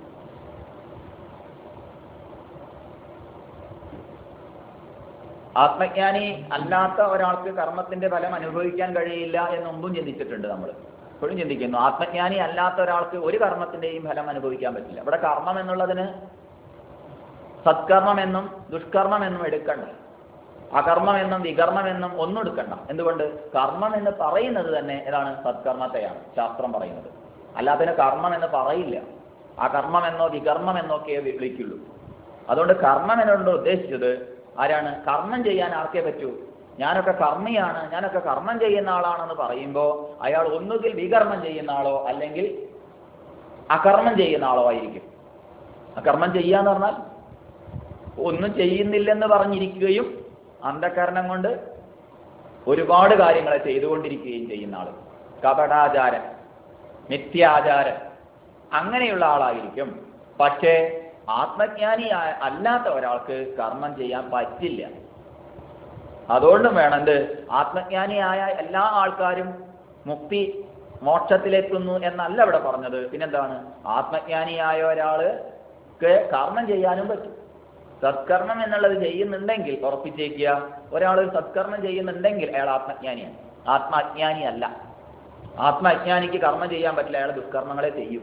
ആത്മജ്ഞാനി അല്ലാത്ത ഒരാൾക്ക് കർമ്മത്തിന്റെ ഫലം അനുഭവിക്കാൻ കഴിയില്ല എന്ന് മുമ്പും ചിന്തിച്ചിട്ടുണ്ട്. നമ്മൾ ഇപ്പോഴും ചിന്തിക്കുന്നു. ആത്മജ്ഞാനി അല്ലാത്ത ഒരാൾക്ക് ഒരു കർമ്മത്തിന്റെയും ഫലം അനുഭവിക്കാൻ പറ്റില്ല. ഇവിടെ കർമ്മം എന്നുള്ളതിന് സത്കർമ്മമെന്നും ദുഷ്കർമ്മമെന്നും എടുക്കണ്ട, അകർമ്മമെന്നും വികർമ്മമെന്നും ഒന്നും എടുക്കണ്ട. എന്തുകൊണ്ട്? കർമ്മം എന്ന് പറയുന്നത് തന്നെ ഏതാണ്? സത്കർമ്മത്തെയാണ് ശാസ്ത്രം പറയുന്നത്. അല്ലാത്തതിന് കർമ്മം എന്ന് പറയില്ല. അകർമ്മമെന്നോ വികർമ്മമെന്നൊക്കെ വിളിക്കുള്ളൂ. അതുകൊണ്ട് കർമ്മം എന്നുകൊണ്ട് ഉദ്ദേശിച്ചത് ആരാണ്? കർമ്മം ചെയ്യാൻ ആർക്കേ പറ്റൂ? ഞാനൊക്കെ കർമ്മിയാണ്, ഞാനൊക്കെ കർമ്മം ചെയ്യുന്ന ആളാണെന്ന് പറയുമ്പോൾ അയാൾ ഒന്നുകിൽ വികർമ്മം ചെയ്യുന്ന ആളോ അല്ലെങ്കിൽ അകർമ്മം ചെയ്യുന്ന ആളോ ആയിരിക്കും. അകർമ്മം ചെയ്യാന്ന് പറഞ്ഞാൽ ഒന്നും ചെയ്യുന്നില്ലെന്ന് പറഞ്ഞിരിക്കുകയും അന്ധകരണം കൊണ്ട് ഒരുപാട് കാര്യങ്ങളെ ചെയ്തുകൊണ്ടിരിക്കുകയും ചെയ്യുന്ന ആൾ. കപടാചാരൻ. മിഥ്യാചാരൻ, അങ്ങനെയുള്ള ആളായിരിക്കും. പക്ഷേ ആത്മജ്ഞാനി അല്ലാത്ത ഒരാൾക്ക് കർമ്മം ചെയ്യാൻ പറ്റില്ല. അതുകൊണ്ടും വേണം എന്ത്, ആത്മജ്ഞാനിയായ എല്ലാ ആൾക്കാരും മുക്തി മോക്ഷത്തിലെത്തുന്നു എന്നല്ല ഇവിടെ പറഞ്ഞത്. പിന്നെന്താണ്, ആത്മജ്ഞാനിയായ ഒരാൾക്ക് കർമ്മം ചെയ്യാനും പറ്റും. സത്കർമ്മം എന്നുള്ളത് ചെയ്യുന്നുണ്ടെങ്കിൽ ഉറപ്പിച്ചേക്കുക, ഒരാൾ സത്കർമ്മം ചെയ്യുന്നുണ്ടെങ്കിൽ അയാൾ ആത്മജ്ഞാനിയാണ്. ആത്മാജ്ഞാനിയല്ല. ആത്മാജ്ഞാനിക്ക് കർമ്മം ചെയ്യാൻ പറ്റില്ല, അയാൾ ദുഷ്കർമ്മങ്ങളെ ചെയ്യും.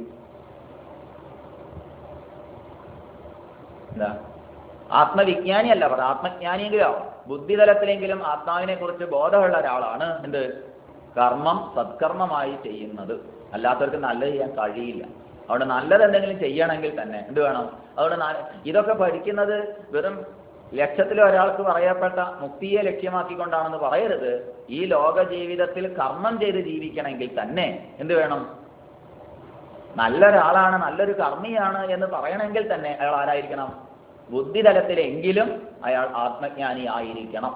എന്താ, ആത്മവിജ്ഞാനിയല്ല പറ, ആത്മജ്ഞാനിയെങ്കിലും ആവാം. ബുദ്ധിതലത്തിലെങ്കിലും ആത്മാവിനെ കുറിച്ച് ബോധമുള്ള ഒരാളാണ് എന്ത്, കർമ്മം സത്കർമ്മമായി ചെയ്യുന്നത്. അല്ലാത്തവർക്ക് നല്ലത് ചെയ്യാൻ കഴിയില്ല. അവിടെ നല്ലത് എന്തെങ്കിലും ചെയ്യണമെങ്കിൽ തന്നെ എന്ത് വേണം? അതുകൊണ്ട് ഇതൊക്കെ പഠിക്കുന്നത് വെറും ലക്ഷ്യത്തിൽ ഒരാൾക്ക് പറയപ്പെട്ട മുക്തിയെ ലക്ഷ്യമാക്കിക്കൊണ്ടാണെന്ന് പറയരുത്. ഈ ലോക ജീവിതത്തിൽ കർമ്മം ചെയ്ത് ജീവിക്കണമെങ്കിൽ തന്നെ എന്ത് വേണം? നല്ലൊരാളാണ്, നല്ലൊരു കർമ്മിയാണ് എന്ന് പറയണമെങ്കിൽ തന്നെ അയാൾ ആരായിരിക്കണം? ബുദ്ധിതലത്തിലെങ്കിലും അയാൾ ആത്മജ്ഞാനി ആയിരിക്കണം.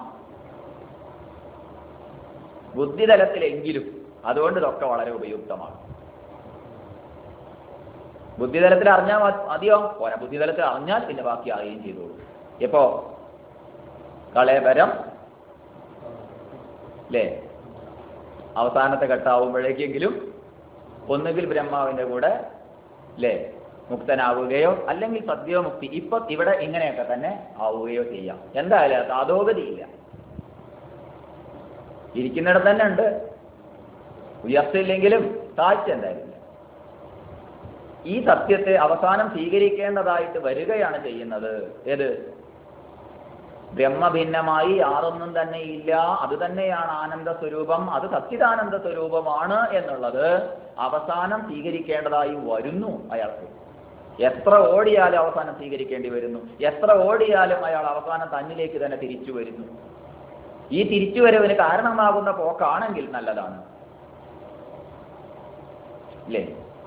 ബുദ്ധിതലത്തിലെങ്കിലും. അതുകൊണ്ട് ഇതൊക്കെ വളരെ ഉപയുക്തമാണ്. ബുദ്ധിതലത്തിൽ അറിഞ്ഞാൽ മതിയോ? പോരാ, ബുദ്ധിതലത്തിൽ അറിഞ്ഞാൽ പിന്നെ ബാക്കി അറിയുകയും ചെയ്തോളൂ. എപ്പോ? കളേബരം അല്ലേ, അവസാനത്തെ ഘട്ടമാവുമ്പോഴേക്കെങ്കിലും ഒന്നുകിൽ ബ്രഹ്മാവിന്റെ കൂടെ അല്ലേ മുക്തനാവുകയോ അല്ലെങ്കിൽ സദ്യോമുക്തി ഇപ്പൊ ഇവിടെ ഇങ്ങനെയൊക്കെ തന്നെ ആവുകയോ ചെയ്യാം. എന്തായാലും അധോഗതിയില്ല, ഇരിക്കുന്നിടത്ത് തന്നെ ഉണ്ട്. ഉയർത്തില്ലെങ്കിലും താഴ്ച എന്തായാലും. ഈ സത്യത്തെ അവസാനം സ്വീകരിക്കേണ്ടതായിട്ട് വരികയാണ് ചെയ്യുന്നത്. ഏത്? ബ്രഹ്മഭിന്നമായി യാതൊന്നും തന്നെ ഇല്ല, അത് തന്നെയാണ് ആനന്ദ സ്വരൂപം, അത് സച്ചിദാനന്ദ സ്വരൂപമാണ് എന്നുള്ളത് അവസാനം സ്വീകരിക്കേണ്ടതായി വരുന്നു അയാൾക്ക്. എത്ര ഓടിയാലും അവസാനം സ്വീകരിക്കേണ്ടി വരുന്നു. എത്ര ഓടിയാലും അയാൾ അവസാനം തന്നിലേക്ക് തന്നെ തിരിച്ചു വരുന്നു. ഈ തിരിച്ചുവരവിന് കാരണമാകുന്ന പോക്കാണെങ്കിൽ നല്ലതാണ് അല്ലേ?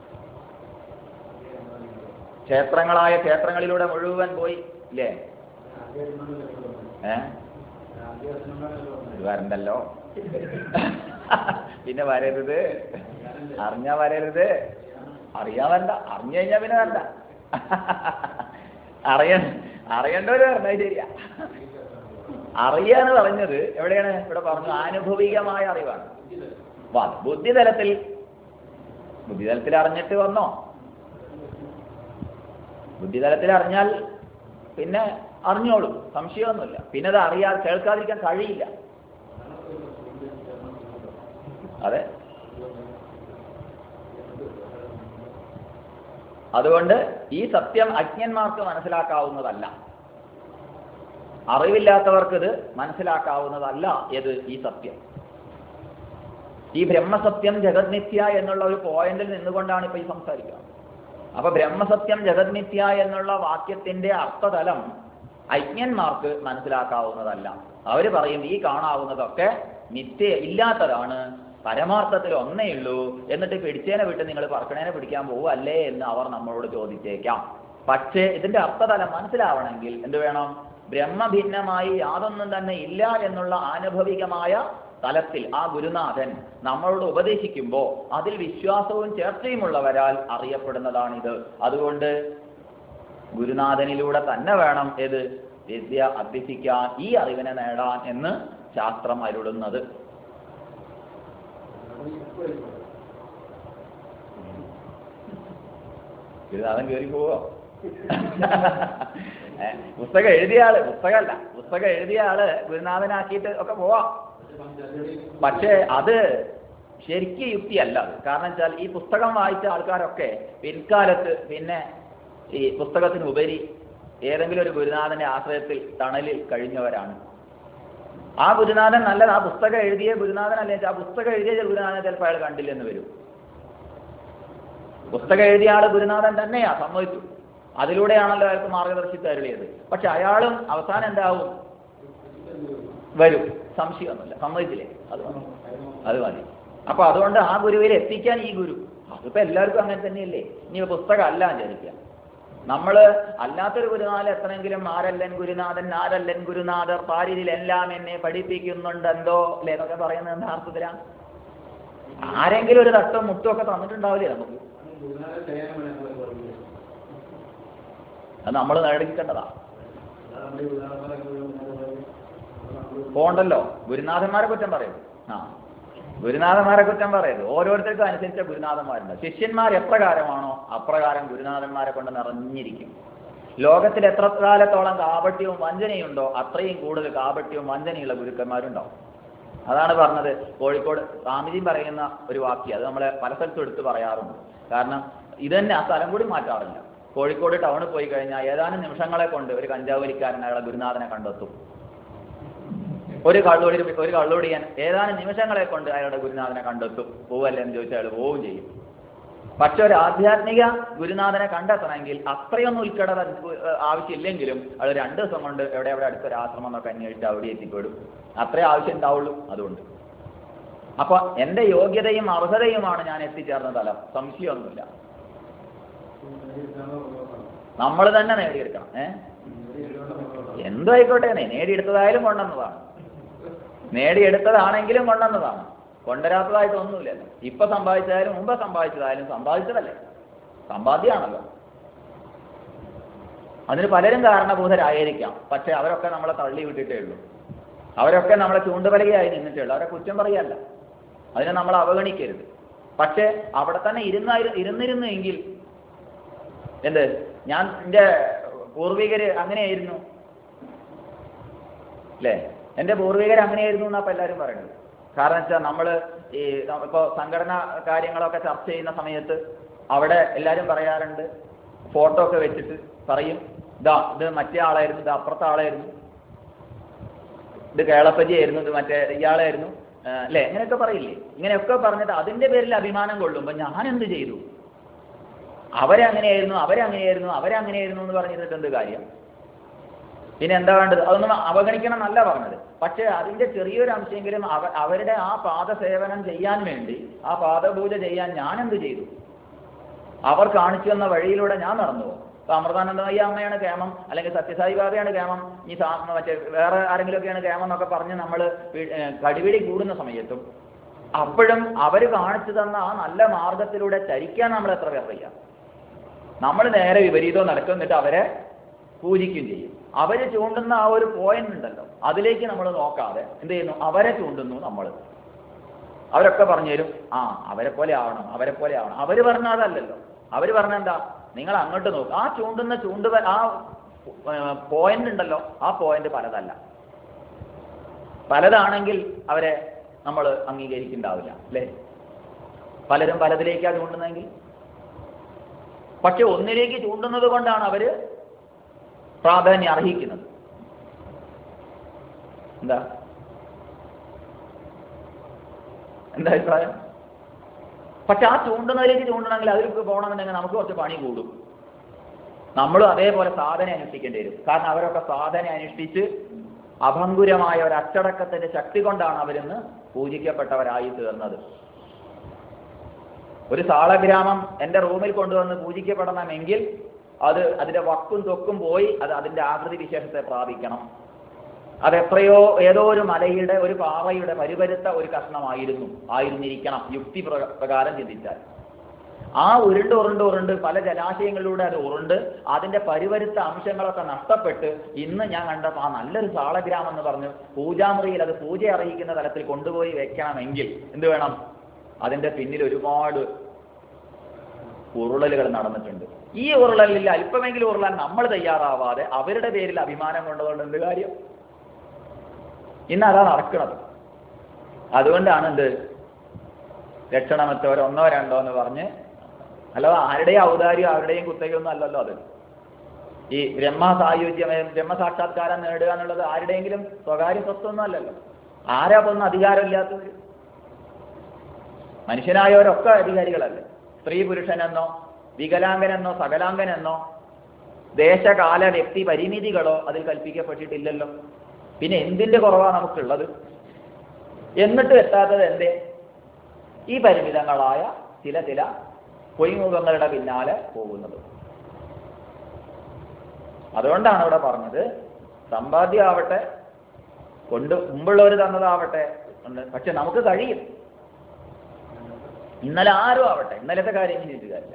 ക്ഷേത്രങ്ങളിലൂടെ മുഴുവൻ പോയി ഇല്ലേ? വരണ്ടല്ലോ, പിന്നെ വരരുത്, അറിഞ്ഞാ വരരുത്, അറിയാൻ വരണ്ട, അറിഞ്ഞു കഴിഞ്ഞാ പിന്നെ വരണ്ട. അറിയേണ്ടവര് പറഞ്ഞത് ശരിയാ. അറിയാന്ന് പറഞ്ഞത് എവിടെയാണ്? ഇവിടെ പറഞ്ഞു ആനുഭവികമായ അറിവാണ്. ബുദ്ധിതലത്തിൽ അറിഞ്ഞിട്ട് വന്നോ? ബുദ്ധിതലത്തിൽ അറിഞ്ഞാൽ പിന്നെ അറിഞ്ഞോളൂ, സംശയമൊന്നുമില്ല. പിന്നെ അത് കേൾക്കാതിരിക്കാൻ കഴിയില്ല. അതെ, അതുകൊണ്ട് ഈ സത്യം അജ്ഞന്മാർക്ക് മനസ്സിലാക്കാവുന്നതല്ല, അറിവില്ലാത്തവർക്കിത് മനസ്സിലാക്കാവുന്നതല്ല. ഏത്? ഈ സത്യം. ഈ ബ്രഹ്മസത്യം ജഗന്മിഥ്യ എന്നുള്ള ഒരു പോയിന്റിൽ നിന്നുകൊണ്ടാണ് ഇപ്പൊ ഈ സംസാരിക്കുന്നത്. അപ്പൊ ബ്രഹ്മസത്യം ജഗന്മിഥ്യ എന്നുള്ള വാക്യത്തിന്റെ അർത്ഥതലം അജ്ഞന്മാർക്ക് മനസ്സിലാക്കാവുന്നതല്ല. അവര് പറയും ഈ കാണാവുന്നതൊക്കെ നിത്യ ഇല്ലാത്തതാണ്, പരമാർത്ഥത്തിൽ ഒന്നേ ഉള്ളൂ, എന്നിട്ട് പിടിച്ചേനെ വിട്ട് നിങ്ങൾ പറക്കണേനെ പിടിക്കാൻ പോവല്ലേ എന്ന് അവർ നമ്മളോട് ചോദിച്ചേക്കാം. പക്ഷേ ഇതിന്റെ അർത്ഥതലം മനസ്സിലാവണമെങ്കിൽ എന്ത് വേണം? ബ്രഹ്മഭിന്നമായി യാതൊന്നും തന്നെ ഇല്ല എന്നുള്ള ആനുഭവികമായ തലത്തിൽ ആ ഗുരുനാഥൻ നമ്മളോട് ഉപദേശിക്കുമ്പോൾ അതിൽ വിശ്വാസവും ചേർച്ചയുമുള്ളവരാൽ അറിയപ്പെടുന്നതാണിത്. അതുകൊണ്ട് ഗുരുനാഥനിലൂടെ തന്നെ വേണം ഏത്? വിദ്യ അഭ്യസിക്കാൻ, ഈ അറിവിനെ നേടാൻ എന്ന് ശാസ്ത്രം അരുളുന്നത്. ഗുരുനാഥൻ കയറി പോവോ? പുസ്തകം എഴുതിയ ആള് ഗുരുനാഥനാക്കിയിട്ട് ഒക്കെ പോവാം. പക്ഷേ അത് ശരിക്കും യുക്തിയല്ല. അത് കാരണം വെച്ചാൽ ഈ പുസ്തകം വായിച്ച ആൾക്കാരൊക്കെ പിൻകാലത്ത് പിന്നെ ഈ പുസ്തകത്തിനുപരി ഏതെങ്കിലും ഒരു ഗുരുനാഥന്റെ ആശ്രയത്തിൽ തണലിൽ കഴിഞ്ഞവരാണ്. ആ ഗുരുനാഥൻ നല്ലത്, ആ പുസ്തകം എഴുതിയ ഗുരുനാഥൻ അല്ലെ, ആ പുസ്തകം എഴുതിയ ഗുരുനാഥനെ ചിലപ്പോൾ അയാൾ കണ്ടില്ലെന്ന് വരും. പുസ്തകം എഴുതിയ ആള് ഗുരുനാഥൻ തന്നെയാ, സമ്മതിച്ചു. അതിലൂടെയാണല്ലോ അയാൾക്ക് മാർഗദർശിത്വം അരുളിയത്. പക്ഷെ അയാളും അവസാനം എന്താവും? വരും, സംശയമൊന്നുമില്ല. സമ്മതിച്ചില്ലേ? അത് മതി. അപ്പൊ അതുകൊണ്ട് ആ ഗുരുവിൽ എത്തിക്കാൻ ഈ ഗുരു, അതിപ്പോ എല്ലാവർക്കും അങ്ങനെ തന്നെയല്ലേ. ഇനി പുസ്തകം അല്ല വിചാരിക്കുക, നമ്മള് അല്ലാത്തൊരു ഗുരുനാഥൻ എത്രയെങ്കിലും ആരല്ലൻ ഗുരുനാഥൻ ആരല്ലൻ ഗുരുനാഥർ പാരിതിലെല്ലാം എന്നെ പഠിപ്പിക്കുന്നുണ്ടെന്തോ അല്ലേ എന്നൊക്കെ പറയുന്നത് എന്താ അർത്ഥത്തിലാണ്? ആരെങ്കിലും ഒരു തട്ടും മുട്ടും ഒക്കെ തന്നിട്ടുണ്ടാവില്ലേ നമുക്ക്? അത് നമ്മൾ നേടിക്കേണ്ടതാ. പോണ്ടല്ലോ, ഗുരുനാഥന്മാരെ കുറ്റം പറയും. ഗുരുനാഥന്മാരെ കുറ്റം പറയരുത്. ഓരോരുത്തർക്കും അനുസരിച്ച ഗുരുനാഥന്മാരുണ്ട്. ശിഷ്യന്മാർ എപ്രകാരമാണോ അപ്രകാരം ഗുരുനാഥന്മാരെ കൊണ്ട് നിറഞ്ഞിരിക്കും. ലോകത്തിൽ എത്ര കാലത്തോളം കാപട്യവും വഞ്ചനയുണ്ടോ അത്രയും കൂടുതൽ കാപട്യവും വഞ്ചനയുള്ള ഗുരുക്കന്മാരുണ്ടാവും. അതാണ് പറഞ്ഞത്. കോഴിക്കോട് സ്വാമിജി പറയുന്ന ഒരു വാക്യം, അത് നമ്മളെ പല സ്ഥലത്തും എടുത്ത് പറയാറുണ്ട്. കാരണം ഇതന്നെ ആ സ്ഥലം കൂടി മാറ്റാറില്ല. കോഴിക്കോട് ടൗണിൽ പോയി കഴിഞ്ഞാൽ ഏതാനും നിമിഷങ്ങളെ കൊണ്ട് ഒരു കഞ്ചാവ് വലിക്കാരൻ അയാളെ ഗുരുനാഥനെ കണ്ടെത്തും. ഒരു കള്ളുടിയൻ ഏതാനും നിമിഷങ്ങളെ കൊണ്ട് അയാളുടെ ഗുരുനാഥനെ കണ്ടെത്തും. പോവല്ലേ എന്ന് ചോദിച്ചാൽ അയാൾ പോവുകയും ചെയ്യും. പക്ഷെ ഒരു ആധ്യാത്മിക ഗുരുനാഥനെ കണ്ടെത്തണമെങ്കിൽ അത്രയൊന്നും ഉത്കട ആവശ്യമില്ലെങ്കിലും അയാൾ 2 ദിവസം കൊണ്ട് എവിടെ അടുത്തൊരു ആശ്രമം എന്നൊക്കെ അന്വേഷിച്ച് അവിടെ എത്തിപ്പെടും. അത്രേ ആവശ്യം ഉണ്ടാവുള്ളൂ. അതുകൊണ്ട് അപ്പൊ എന്റെ യോഗ്യതയും അർഹതയുമാണ് ഞാൻ എത്തിച്ചേർന്ന തലം, സംശയമൊന്നുമില്ല. നമ്മൾ തന്നെ നേടിയെടുക്കണം. എന്തോ ആയിക്കോട്ടെ, നേടിയെടുത്തതായാലും കൊണ്ടുവന്നതാണ്, നേടിയെടുത്തതാണെങ്കിലും കൊണ്ടുവന്നതാണ്, കൊണ്ടുവരാത്തതായിട്ടൊന്നുമില്ലല്ലോ. ഇപ്പൊ സമ്പാദിച്ചതായാലും മുമ്പ് സമ്പാദിച്ചതായാലും സമ്പാദിച്ചതല്ലേ, സമ്പാദ്യമാണല്ലോ. അതിന് പലരും കാരണഭൂതരായിരിക്കാം. പക്ഷെ അവരൊക്കെ നമ്മളെ തള്ളി വിട്ടിട്ടേ ഉള്ളൂ. അവരൊക്കെ നമ്മളെ ചൂണ്ടുപലകയായി നിന്നിട്ടേ ഉള്ളൂ. അവരെ കുറ്റം പറയല്ല, അതിനെ നമ്മൾ അവഗണിക്കരുത്. പക്ഷെ അവിടെ തന്നെ ഇരുന്നിരുന്നു എങ്കിൽ എന്ത്, ഞാൻ എൻ്റെ പൂർവികര് അങ്ങനെയായിരുന്നു അല്ലേ, എൻ്റെ പൂർവികര് അങ്ങനെയായിരുന്നു എന്നാ ഇപ്പം എല്ലാവരും പറയുന്നത്. കാരണം വെച്ചാൽ നമ്മൾ ഈ ഇപ്പോൾ സംഘടനാ കാര്യങ്ങളൊക്കെ ചർച്ച ചെയ്യുന്ന സമയത്ത് അവിടെ എല്ലാവരും പറയാറുണ്ട്, ഫോട്ടോ ഒക്കെ വെച്ചിട്ട് പറയും, ഇത് മറ്റേ ആളായിരുന്നു, ഇത് അപ്പുറത്തെ ആളായിരുന്നു, ഇത് കേളപ്പജി ആയിരുന്നു, ഇത് മറ്റേ ഇയാളായിരുന്നു അല്ലേ, ഇങ്ങനെയൊക്കെ പറയില്ലേ. ഇങ്ങനെയൊക്കെ പറഞ്ഞിട്ട് അതിൻ്റെ പേരിൽ അഭിമാനം കൊള്ളുമ്പോൾ ഞാൻ എന്ത് ചെയ്തു, അവരങ്ങനെയായിരുന്നു എന്ന് പറഞ്ഞിട്ട് എന്ത് കാര്യം? പിന്നെ എന്താ വേണ്ടത്? അതൊന്നും അവഗണിക്കണം എന്നല്ല പറഞ്ഞത്. പക്ഷെ അതിൻ്റെ ചെറിയൊരു അംശമെങ്കിലും അവരുടെ ആ പാദസേവനം ചെയ്യാൻ വേണ്ടി, ആ പാദപൂജ ചെയ്യാൻ ഞാൻ എന്ത് ചെയ്തു? അവർ കാണിച്ചു തന്ന വഴിയിലൂടെ ഞാൻ നടന്നു. ഇപ്പൊ അമൃതാനന്ദമയ്യ അമ്മയാണ് കേമം, അല്ലെങ്കിൽ സത്യസായി ബാബയാണ് കേമം, ഈ മറ്റേ വേറെ ആരെങ്കിലുമൊക്കെയാണ് കേമം എന്നൊക്കെ പറഞ്ഞ് നമ്മൾ കടിപിടി കൂടുന്ന സമയത്തും അപ്പോഴും അവർ കാണിച്ചു തന്ന ആ നല്ല മാർഗത്തിലൂടെ ചരിക്കാൻ നമ്മൾ എത്ര പേർ വയ്യ. നമ്മൾ നേരെ വിപരീതവും നടക്കും, എന്നിട്ട് അവരെ പൂജിക്കുകയും ചെയ്യും. അവര് ചൂണ്ടുന്ന ആ ഒരു പോയിന്റ് ഉണ്ടല്ലോ, അതിലേക്ക് നമ്മൾ നോക്കാതെ എന്ത് ചെയ്യുന്നു, അവരെ ചൂണ്ടുന്നു നമ്മൾ. അവരൊക്കെ പറഞ്ഞു തരും, അവരെ പോലെ ആവണം. അവര് പറഞ്ഞ അതല്ലല്ലോ. അവര് പറഞ്ഞ എന്താ, നിങ്ങൾ അങ്ങോട്ട് നോക്കുക, ആ ചൂണ്ടുന്ന ആ പോയിന്റ് ഉണ്ടല്ലോ, ആ പോയിന്റ് പലതാണെങ്കിൽ അവരെ നമ്മൾ അംഗീകരിക്കുന്നുണ്ടാവില്ല അല്ലേ. പലരും പലതിലേക്കാണ് ചൂണ്ടുന്നതെങ്കിൽ. പക്ഷെ ഒന്നിലേക്ക് ചൂണ്ടുന്നത് കൊണ്ടാണ് അവര് പ്രാധാന്യം അർഹിക്കുന്നത്. എന്താ അഭിപ്രായം? പക്ഷെ ആ ചൂണ്ടുന്നതിലേക്ക് ചൂണ്ടണമെങ്കിൽ അതിലേക്ക് പോകണമെന്നുണ്ടെങ്കിൽ നമുക്ക് കുറച്ച് പണി കൂടും. നമ്മളും അതേപോലെ സാധന അനുഷ്ഠിക്കേണ്ടി വരും. കാരണം അവരൊക്കെ സാധന അനുഷ്ഠിച്ച് അഭംഗുരമായ ഒരു അച്ചടക്കത്തിന്റെ ശക്തി കൊണ്ടാണ് അവരിന്ന് പൂജിക്കപ്പെട്ടവരായി തീർന്നത്. ഒരു സാളഗ്രാമം എൻ്റെ റൂമിൽ കൊണ്ടുവന്ന് പൂജിക്കപ്പെടണമെങ്കിൽ അതിന്റെ വക്കും തൊക്കും പോയി അത് അതിന്റെ ആകൃതി വിശേഷത്തെ പ്രാപിക്കണം. അതെത്രയോ ഏതോ ഒരു മലയുടെ ഒരു പാറയുടെ പരിപരുത്ത ഒരു ആയിരുന്നിരിക്കണം യുക്തി പ്രകാരം ചിന്തിച്ചാൽ. ആ ഉരുണ്ട് പല ജലാശയങ്ങളിലൂടെ അത് ഉരുണ്ട് അതിന്റെ പരിവരുത്ത അംശങ്ങളൊക്കെ നഷ്ടപ്പെട്ട് ഇന്ന് ഞാൻ കണ്ടപ്പോൾ ആ നല്ലൊരു സാളഗ്രാമം എന്ന് പറഞ്ഞു പൂജാമുറിയിൽ അത് പൂജ അറിയിക്കുന്ന തലത്തിൽ കൊണ്ടുപോയി വെക്കണമെങ്കിൽ എന്ത് വേണം? അതിന്റെ പിന്നിൽ ഒരുപാട് ഉരുളലുകൾ നടന്നിട്ടുണ്ട്. ഈ ഉരുളലിൽ അല്പമെങ്കിലും ഉരുളാൻ നമ്മൾ തയ്യാറാവാതെ അവരുടെ പേരിൽ അഭിമാനം കൊണ്ടതുകൊണ്ട് എന്ത് കാര്യം? ഇന്ന് അതാ നടക്കുന്നത്. അതുകൊണ്ടാണ് എന്ത് ലക്ഷണമെത്തവർ 1 2 എന്ന് പറഞ്ഞ്, അല്ലാതെ ആരുടെയും ഔദാര്യം ആരുടെയും കുത്തകയൊന്നും അല്ലല്ലോ അത്. ഈ ബ്രഹ്മസാക്ഷാത്കാരം നേടുക എന്നുള്ളത് ആരുടെയെങ്കിലും സ്വകാര്യ സ്വത്തൊന്നും അല്ലല്ലോ. ആരാ പൊന്നും അധികാരമില്ലാത്തവർ? മനുഷ്യനായവരൊക്കെ അധികാരികളല്ലേ. സ്ത്രീ പുരുഷനെന്നോ വികലാംഗനെന്നോ സകലാംഗനെന്നോ ദേശകാല വ്യക്തി പരിമിതികളോ അതിൽ കൽപ്പിക്കപ്പെട്ടിട്ടില്ലല്ലോ. പിന്നെ എന്തിന്റെ കുറവാണ് നമുക്കുള്ളത്? എന്നിട്ട് എത്താത്തത് എന്തേ? ഈ പരിമിതങ്ങളായ ചില പൊയ്മുഖങ്ങളുടെ പിന്നാലെ പോകുന്നത്. അതുകൊണ്ടാണ് ഇവിടെ പറഞ്ഞത് സമ്പാദ്യമാവട്ടെ മുമ്പുള്ളവർ തന്നതാവട്ടെ, പക്ഷെ നമുക്ക് കഴിയും. ഇന്നലെ ആരും ആവട്ടെ, ഇന്നലത്തെ കാര്യം ചിന്തിച്ചു കാര്യമില്ല.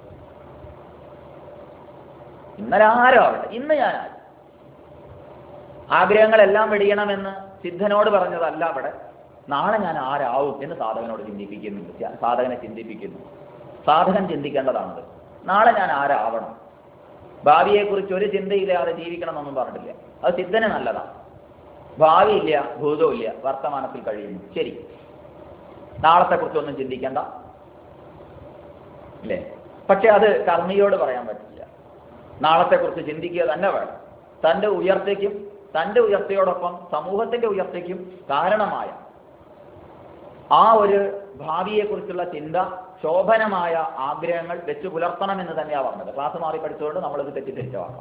ഇന്നലെ ആരും ആവട്ടെ, ഇന്ന് ഞാനായി. ആഗ്രഹങ്ങളെല്ലാം വെടിയണമെന്ന് സിദ്ധനോട് പറഞ്ഞതല്ല അവിടെ. നാളെ ഞാൻ ആരാവും എന്ന് സാധകനോട് ചിന്തിപ്പിക്കുന്നുണ്ട്. സാധകനെ ചിന്തിപ്പിക്കുന്നു. സാധകൻ ചിന്തിക്കേണ്ടതാണത്. നാളെ ഞാൻ ആരാവണം. ഭാവിയെക്കുറിച്ച് ഒരു ചിന്തയില്ലാതെ ജീവിക്കണം എന്നൊന്നും പറഞ്ഞിട്ടില്ല. അത് സിദ്ധന് നല്ലതാണ്. ഭാവിയില്ല, ഭൂതവുമില്ല, വർത്തമാനത്തിൽ കഴിയുന്നു. ശരി, നാളത്തെക്കുറിച്ചൊന്നും ചിന്തിക്കേണ്ട അല്ലേ? പക്ഷെ അത് കർമ്മിയോട് പറയാൻ പറ്റില്ല. നാളത്തെക്കുറിച്ച് ചിന്തിക്കുക തന്നെ വേണം. തൻ്റെ ഉയർച്ചയ്ക്കും തൻ്റെ ഉയർച്ചയോടൊപ്പം സമൂഹത്തിൻ്റെ ഉയർച്ചയ്ക്കും കാരണമായ ആ ഒരു ഭാവിയെക്കുറിച്ചുള്ള ചിന്ത, ശോഭനമായ ആഗ്രഹങ്ങൾ വെച്ച് പുലർത്തണമെന്ന് തന്നെയാണ് പറഞ്ഞത്. ക്ലാസ് മാറി പഠിച്ചുകൊണ്ട് നമ്മളിത് തെറ്റിദ്ധരിച്ചവാക്കാം.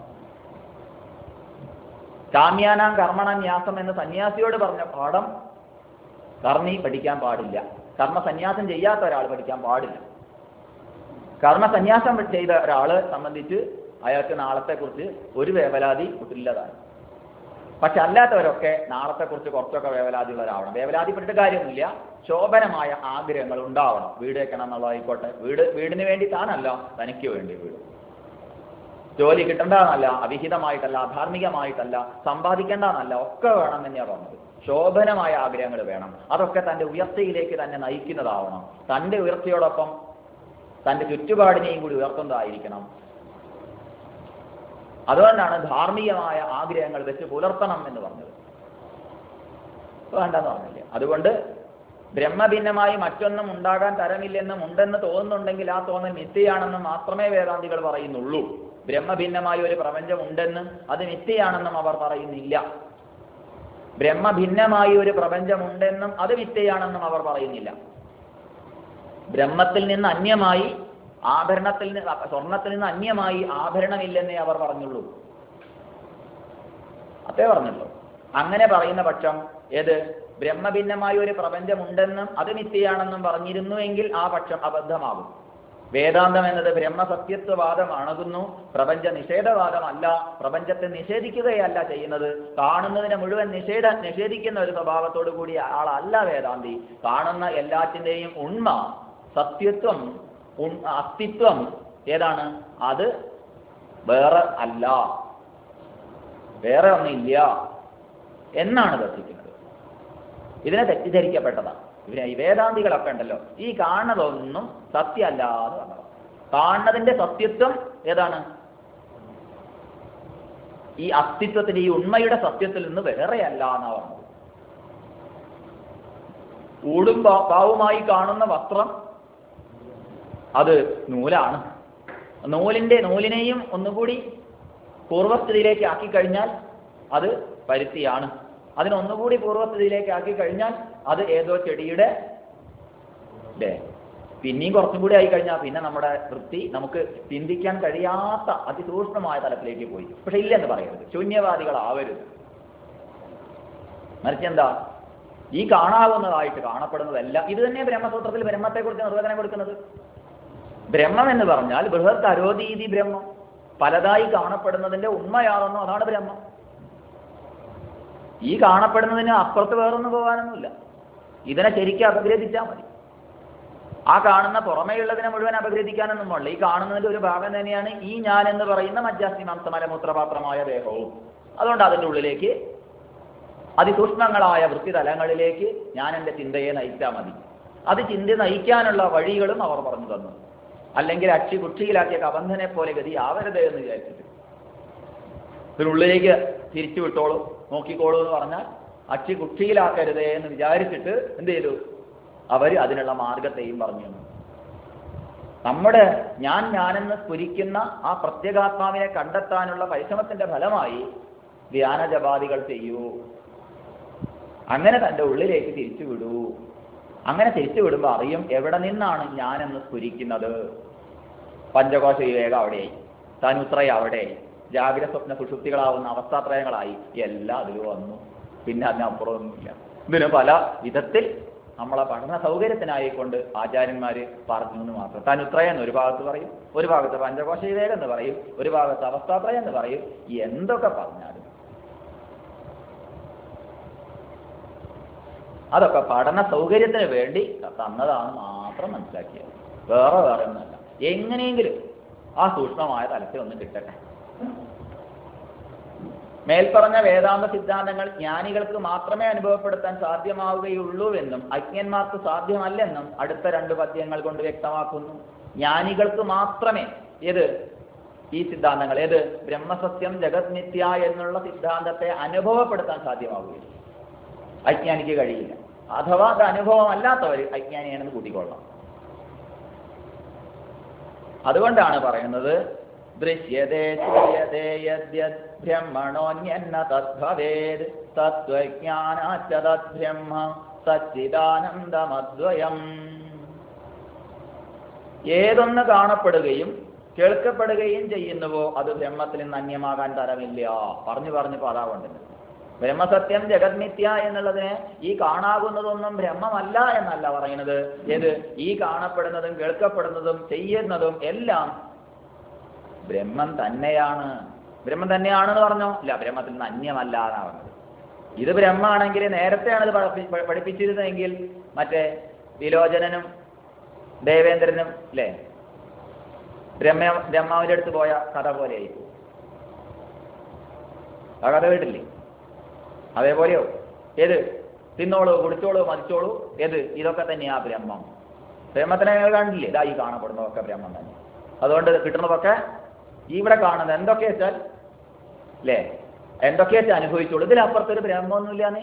കാമ്യാനാം കർമ്മണം ന്യാസം എന്ന് സന്യാസിയോട് പറഞ്ഞ പാഠം കർമ്മി പഠിക്കാൻ പാടില്ല. കർമ്മസന്യാസം ചെയ്യാത്ത ഒരാൾ പഠിക്കാൻ പാടില്ല. കർമ്മസന്യാസം ചെയ്ത ഒരാളെ സംബന്ധിച്ച് അയാൾക്ക് നാളത്തെക്കുറിച്ച് ഒരു വേവലാതി ഇല്ലതാണ്. പക്ഷെ അല്ലാത്തവരൊക്കെ നാളത്തെക്കുറിച്ച് കുറച്ചൊക്കെ വേവലാതിയുള്ളവരാവണം. വേവലാതിപ്പെട്ടിട്ട് കാര്യമൊന്നുമില്ല. ശോഭനമായ ആഗ്രഹങ്ങൾ ഉണ്ടാവണം. വീട് വെക്കണം എന്നുള്ളതായിക്കോട്ടെ. വീടിന് വേണ്ടി താനല്ല, തനിക്ക് വേണ്ടി വീട്. ജോലി കിട്ടേണ്ടതെന്നല്ല, അവിഹിതമായിട്ടല്ല, അധാർമികമായിട്ടല്ല, സമ്പാദിക്കേണ്ടതെന്നല്ല, ഒക്കെ വേണം തന്നെയാണ് പറഞ്ഞത്. ശോഭനമായ ആഗ്രഹങ്ങൾ വേണം. അതൊക്കെ തൻ്റെ ഉയർച്ചയിലേക്ക് തന്നെ നയിക്കുന്നതാവണം. തൻ്റെ ഉയർച്ചയോടൊപ്പം തൻ്റെ ചുറ്റുപാടിനെയും കൂടി ഉയർത്തുന്നതായിരിക്കണം. അതുകൊണ്ടാണ് ധാർമ്മികമായ ആഗ്രഹങ്ങൾ വെച്ച് പുലർത്തണം എന്ന് പറഞ്ഞത്. വേണ്ടെന്ന് പറഞ്ഞില്ല. അതുകൊണ്ട് ബ്രഹ്മഭിന്നമായി മറ്റൊന്നും ഉണ്ടാകാൻ തരമില്ലെന്നും ഉണ്ടെന്ന് തോന്നുന്നുണ്ടെങ്കിൽ ആ തോന്നൽ മിഥ്യയാണെന്നും മാത്രമേ വേദാന്തികൾ പറയുന്നുള്ളൂ. ബ്രഹ്മഭിന്നമായ ഒരു പ്രപഞ്ചം ഉണ്ടെന്നും അത് മിഥ്യയാണെന്നും അവർ പറയുന്നില്ല. ബ്രഹ്മഭിന്നമായ ഒരു പ്രപഞ്ചമുണ്ടെന്നും അത് മിഥ്യയാണെന്നും അവർ പറയുന്നില്ല. ബ്രഹ്മത്തിൽ നിന്ന് അന്യമായി സ്വർണത്തിൽ നിന്ന് അന്യമായി ആഭരണമില്ലെന്നേ അവർ പറഞ്ഞുള്ളൂ. അതേ പറഞ്ഞുള്ളൂ. അങ്ങനെ പറയുന്ന പക്ഷം ഏത് ബ്രഹ്മഭിന്നമായ ഒരു പ്രപഞ്ചമുണ്ടെന്നും അത് മിഥ്യയാണെന്നും പറഞ്ഞിരുന്നുവെങ്കിൽ ആ പക്ഷം അബദ്ധമാകും. വേദാന്തം എന്നത് ബ്രഹ്മസത്യത്വവാദമാണകുന്നു, പ്രപഞ്ച നിഷേധവാദമല്ല. പ്രപഞ്ചത്തെ നിഷേധിക്കുകയല്ല ചെയ്യുന്നത്. കാണുന്നതിനെ മുഴുവൻ നിഷേധിക്കുന്ന ഒരു സ്വഭാവത്തോടു കൂടിയ ആളല്ല വേദാന്തി. കാണുന്ന എല്ലാറ്റിൻ്റെയും ഉണ്മ, സത്യത്വം, അസ്തിത്വം ഏതാണ്? അത് വേറെ അല്ല, വേറെ ഒന്നില്ല എന്നാണ് ദർശിക്കുന്നത്. ഇതിനെ തെറ്റിദ്ധരിക്കപ്പെട്ടതാണ്. ഈ വേദാന്തികളൊക്കെ ഉണ്ടല്ലോ, ഈ കാണുന്നതൊന്നും സത്യമല്ലാതെ പറഞ്ഞത്. കാണുന്നതിന്റെ സത്യത്വം ഏതാണ്? ഈ അസ്തിത്വത്തിന്റെ, ഈ ഉണ്മയുടെ സത്യത്തിൽ നിന്ന് വേറെയല്ല എന്നാ പറഞ്ഞത്. ഊടും പാവുമായി കാണുന്ന വസ്ത്രം അത് നൂലാണ്. നൂലിനെയും ഒന്നുകൂടി പൂർവസ്ഥിതിയിലേക്ക് ആക്കി കഴിഞ്ഞാൽ അത് പരുത്തിയാണ്. അതിനൊന്നുകൂടി പൂർവസ്ഥിതിയിലേക്ക് ആക്കി കഴിഞ്ഞാൽ അത് ഏതോ ചെടിയുടെ അല്ലേ, പിന്നെയും കുറച്ചും കൂടി ആയി കഴിഞ്ഞാൽ പിന്നെ നമ്മുടെ വൃത്തി നമുക്ക് ചിന്തിക്കാൻ കഴിയാത്ത അതിസൂക്ഷ്മമായ തലത്തിലേക്ക് പോയി. പക്ഷെ ഇല്ലെന്ന് പറയരുത്, ശൂന്യവാദികളാവരുത്. മറിച്ചെന്താ, ഈ കാണാവുന്നതായിട്ട് കാണപ്പെടുന്നതല്ല. ഇത് തന്നെ ബ്രഹ്മസൂത്രത്തിൽ ബ്രഹ്മത്തെക്കുറിച്ച് നിർവചനം കൊടുക്കുന്നത്. ബ്രഹ്മം എന്ന് പറഞ്ഞാൽ ബൃഹത് അരോധീതി ബ്രഹ്മം, പലതായി കാണപ്പെടുന്നതിന്റെ ഉണ്മയാണെന്നോ അതാണ് ബ്രഹ്മം. ഈ കാണപ്പെടുന്നതിന് അപ്പുറത്ത് വേറൊന്നും പോകാനൊന്നുമില്ല. ഇതിനെ ശരിക്കും അപഗ്രഥിച്ചാൽ മതി. ആ കാണുന്ന പുറമേയുള്ളതിനെ മുഴുവൻ അപഗ്രഥിക്കാനൊന്നും പാടില്ല. ഈ കാണുന്നതിന്റെ ഒരു ഭാഗം തന്നെയാണ് ഈ ഞാൻ എന്ന് പറയുന്ന മജ്ജാസ്തി മാംസമലമൂത്രപാത്രമായ ദേഹവും. അതുകൊണ്ട് അതിൻ്റെ ഉള്ളിലേക്ക് അതിസൂക്ഷ്മങ്ങളായ വൃത്തിതലങ്ങളിലേക്ക് ഞാൻ എൻ്റെ ചിന്തയെ നയിച്ചാൽ മതി. അത് ചിന്ത നയിക്കാനുള്ള വഴികളും അവർ പറഞ്ഞു തന്നു. അല്ലെങ്കിൽ അക്ഷി കുക്ഷിയിലാക്കിയ കബന്ധനെ പോലെ ഗതി ആവരുത് എന്ന് വിചാരിച്ചിട്ട് ഇതിനുള്ളിലേക്ക് തിരിച്ചു വിട്ടോളൂ, നോക്കിക്കോളൂ എന്ന് പറഞ്ഞാൽ അക്ഷി കുക്ഷിയിലാക്കരുതേ എന്ന് വിചാരിച്ചിട്ട് എന്ത് ചെയ്തു? അവർ അതിനുള്ള മാർഗത്തെയും പറഞ്ഞു. നമ്മുടെ ഞാനെന്ന് സ്ഫുരിക്കുന്ന ആ പ്രത്യേകാത്മാവിനെ കണ്ടെത്താനുള്ള പരിശ്രമത്തിന്റെ ഫലമായി ധ്യാനജപാദികൾ ചെയ്യൂ. അങ്ങനെ തൻ്റെ ഉള്ളിലേക്ക് തിരിച്ചു വിടൂ. അങ്ങനെ തിരിച്ചു വിടുമ്പോൾ അറിയും എവിടെ നിന്നാണ് ഞാനെന്ന് സ്ഫുരിക്കുന്നത്. പഞ്ചകോശ വിവേകം അവിടെയായി, തനുത്രയ അവിടെയായി, ജാഗ്രത സ്വപ്ന സുഷുപ്തികളാവുന്ന അവസ്ഥാത്രയങ്ങളായി, എല്ലാം അതിൽ വന്നു. പിന്നെ അതിനപ്പുറമൊന്നുമില്ല. ഇതിന് പല വിധത്തിൽ നമ്മളെ പഠന സൗകര്യത്തിനായിക്കൊണ്ട് ആചാര്യന്മാർ പറഞ്ഞു എന്ന് മാത്രം. തനുത്രയം എന്ന് ഒരു ഭാഗത്ത് പറയും, ഒരു ഭാഗത്ത് പഞ്ചകോശ വിവേകം എന്ന് പറയും, ഒരു ഭാഗത്ത് അവസ്ഥാത്രയം എന്ന് പറയും. എന്തൊക്കെ പറഞ്ഞാലും അതൊക്കെ പഠന സൗകര്യത്തിന് വേണ്ടി തന്നതാണ് മാത്രം മനസ്സിലാക്കിയത്. വേറെ ഒന്നല്ല. എങ്ങനെയെങ്കിലും ആ സൂക്ഷ്മമായ തലത്തിൽ ഒന്ന് കിട്ടട്ടെ. മേൽപ്പറഞ്ഞ വേദാന്ത സിദ്ധാന്തങ്ങൾ ജ്ഞാനികൾക്ക് മാത്രമേ അനുഭവപ്പെടുത്താൻ സാധ്യമാവുകയുള്ളൂവെന്നും അജ്ഞന്മാർക്ക് സാധ്യമല്ലെന്നും അടുത്ത 2 പദ്യങ്ങൾ കൊണ്ട് വ്യക്തമാക്കുന്നു. ജ്ഞാനികൾക്ക് മാത്രമേ ഈ സിദ്ധാന്തങ്ങൾ ബ്രഹ്മസത്യം ജഗത് മിഥ്യ എന്നുള്ള സിദ്ധാന്തത്തെ അനുഭവപ്പെടുത്താൻ സാധ്യമാവുകയില്ല. അജ്ഞാനിക്ക് കഴിയില്ല. അഥവാ അത് അനുഭവം അല്ലാത്തവർ അജ്ഞാനിയാണെന്ന് കൂട്ടിക്കൊള്ളണം. അതുകൊണ്ടാണ് പറയുന്നത് ദൃശ്യതേ ശ്രീയതേ യദ്യത് ബ്രഹ്മണോന്യന്ന തദ്ഭവേത് തത്വജ്ഞാനാച്ച തദ്ബ്രഹ്മ സച്ചിദാനന്ദമദ്വയം. ഏതൊന്ന് കാണപ്പെടുകയും കേൾക്കപ്പെടുകയും ചെയ്യുന്നുവോ അത് ബ്രഹ്മത്തിൽ നിന്ന് അന്യമാകാൻ തരമില്ല. പറഞ്ഞു പാതാവുണ്ട്. ബ്രഹ്മസത്യം ജഗന്മിഥ്യ എന്നുള്ളതിന് ഈ കാണാകുന്നതൊന്നും ബ്രഹ്മമല്ല എന്നല്ല പറയുന്നത്. ഈ കാണപ്പെടുന്നതും കേൾക്കപ്പെടുന്നതും ചെയ്യുന്നതും എല്ലാം ബ്രഹ്മം തന്നെയാണ്. ബ്രഹ്മം തന്നെയാണെന്ന് പറഞ്ഞോ? ഇല്ല, ബ്രഹ്മത്തിൽ നിന്ന് അന്യമല്ല എന്നാണ് പറഞ്ഞത്. ഇത് ബ്രഹ്മമാണെങ്കിൽ നേരത്തെയാണ് ഇത് പഠിപ്പിച്ചിരുന്നതെങ്കിൽ മറ്റേ വിലോചനനും ദേവേന്ദ്രനും അല്ലേ ബ്രഹ്മാവിന്റെ അടുത്ത് പോയ കഥ പോലെയായി. ആ കഥ കേട്ടില്ലേ? അതേപോലെയോ തിന്നോളൂ കുടിച്ചോളൂ മതിച്ചോളൂ ഇതൊക്കെ തന്നെയാ ബ്രഹ്മം. ബ്രഹ്മത്തിനെ കണ്ടില്ലേ? ഇതാ ഈ കാണപ്പെടുന്നതൊക്കെ ബ്രഹ്മം തന്നെ. അതുകൊണ്ട് കിട്ടുന്നതൊക്കെ ഇവിടെ കാണുന്നത് എന്തൊക്കെ വെച്ചാൽ അല്ലേ എന്തൊക്കെ വെച്ചാൽ അനുഭവിച്ചോളൂ. ഇതിലപ്പുറത്തൊരു ബ്രഹ്മമൊന്നുമില്ലാന്ന്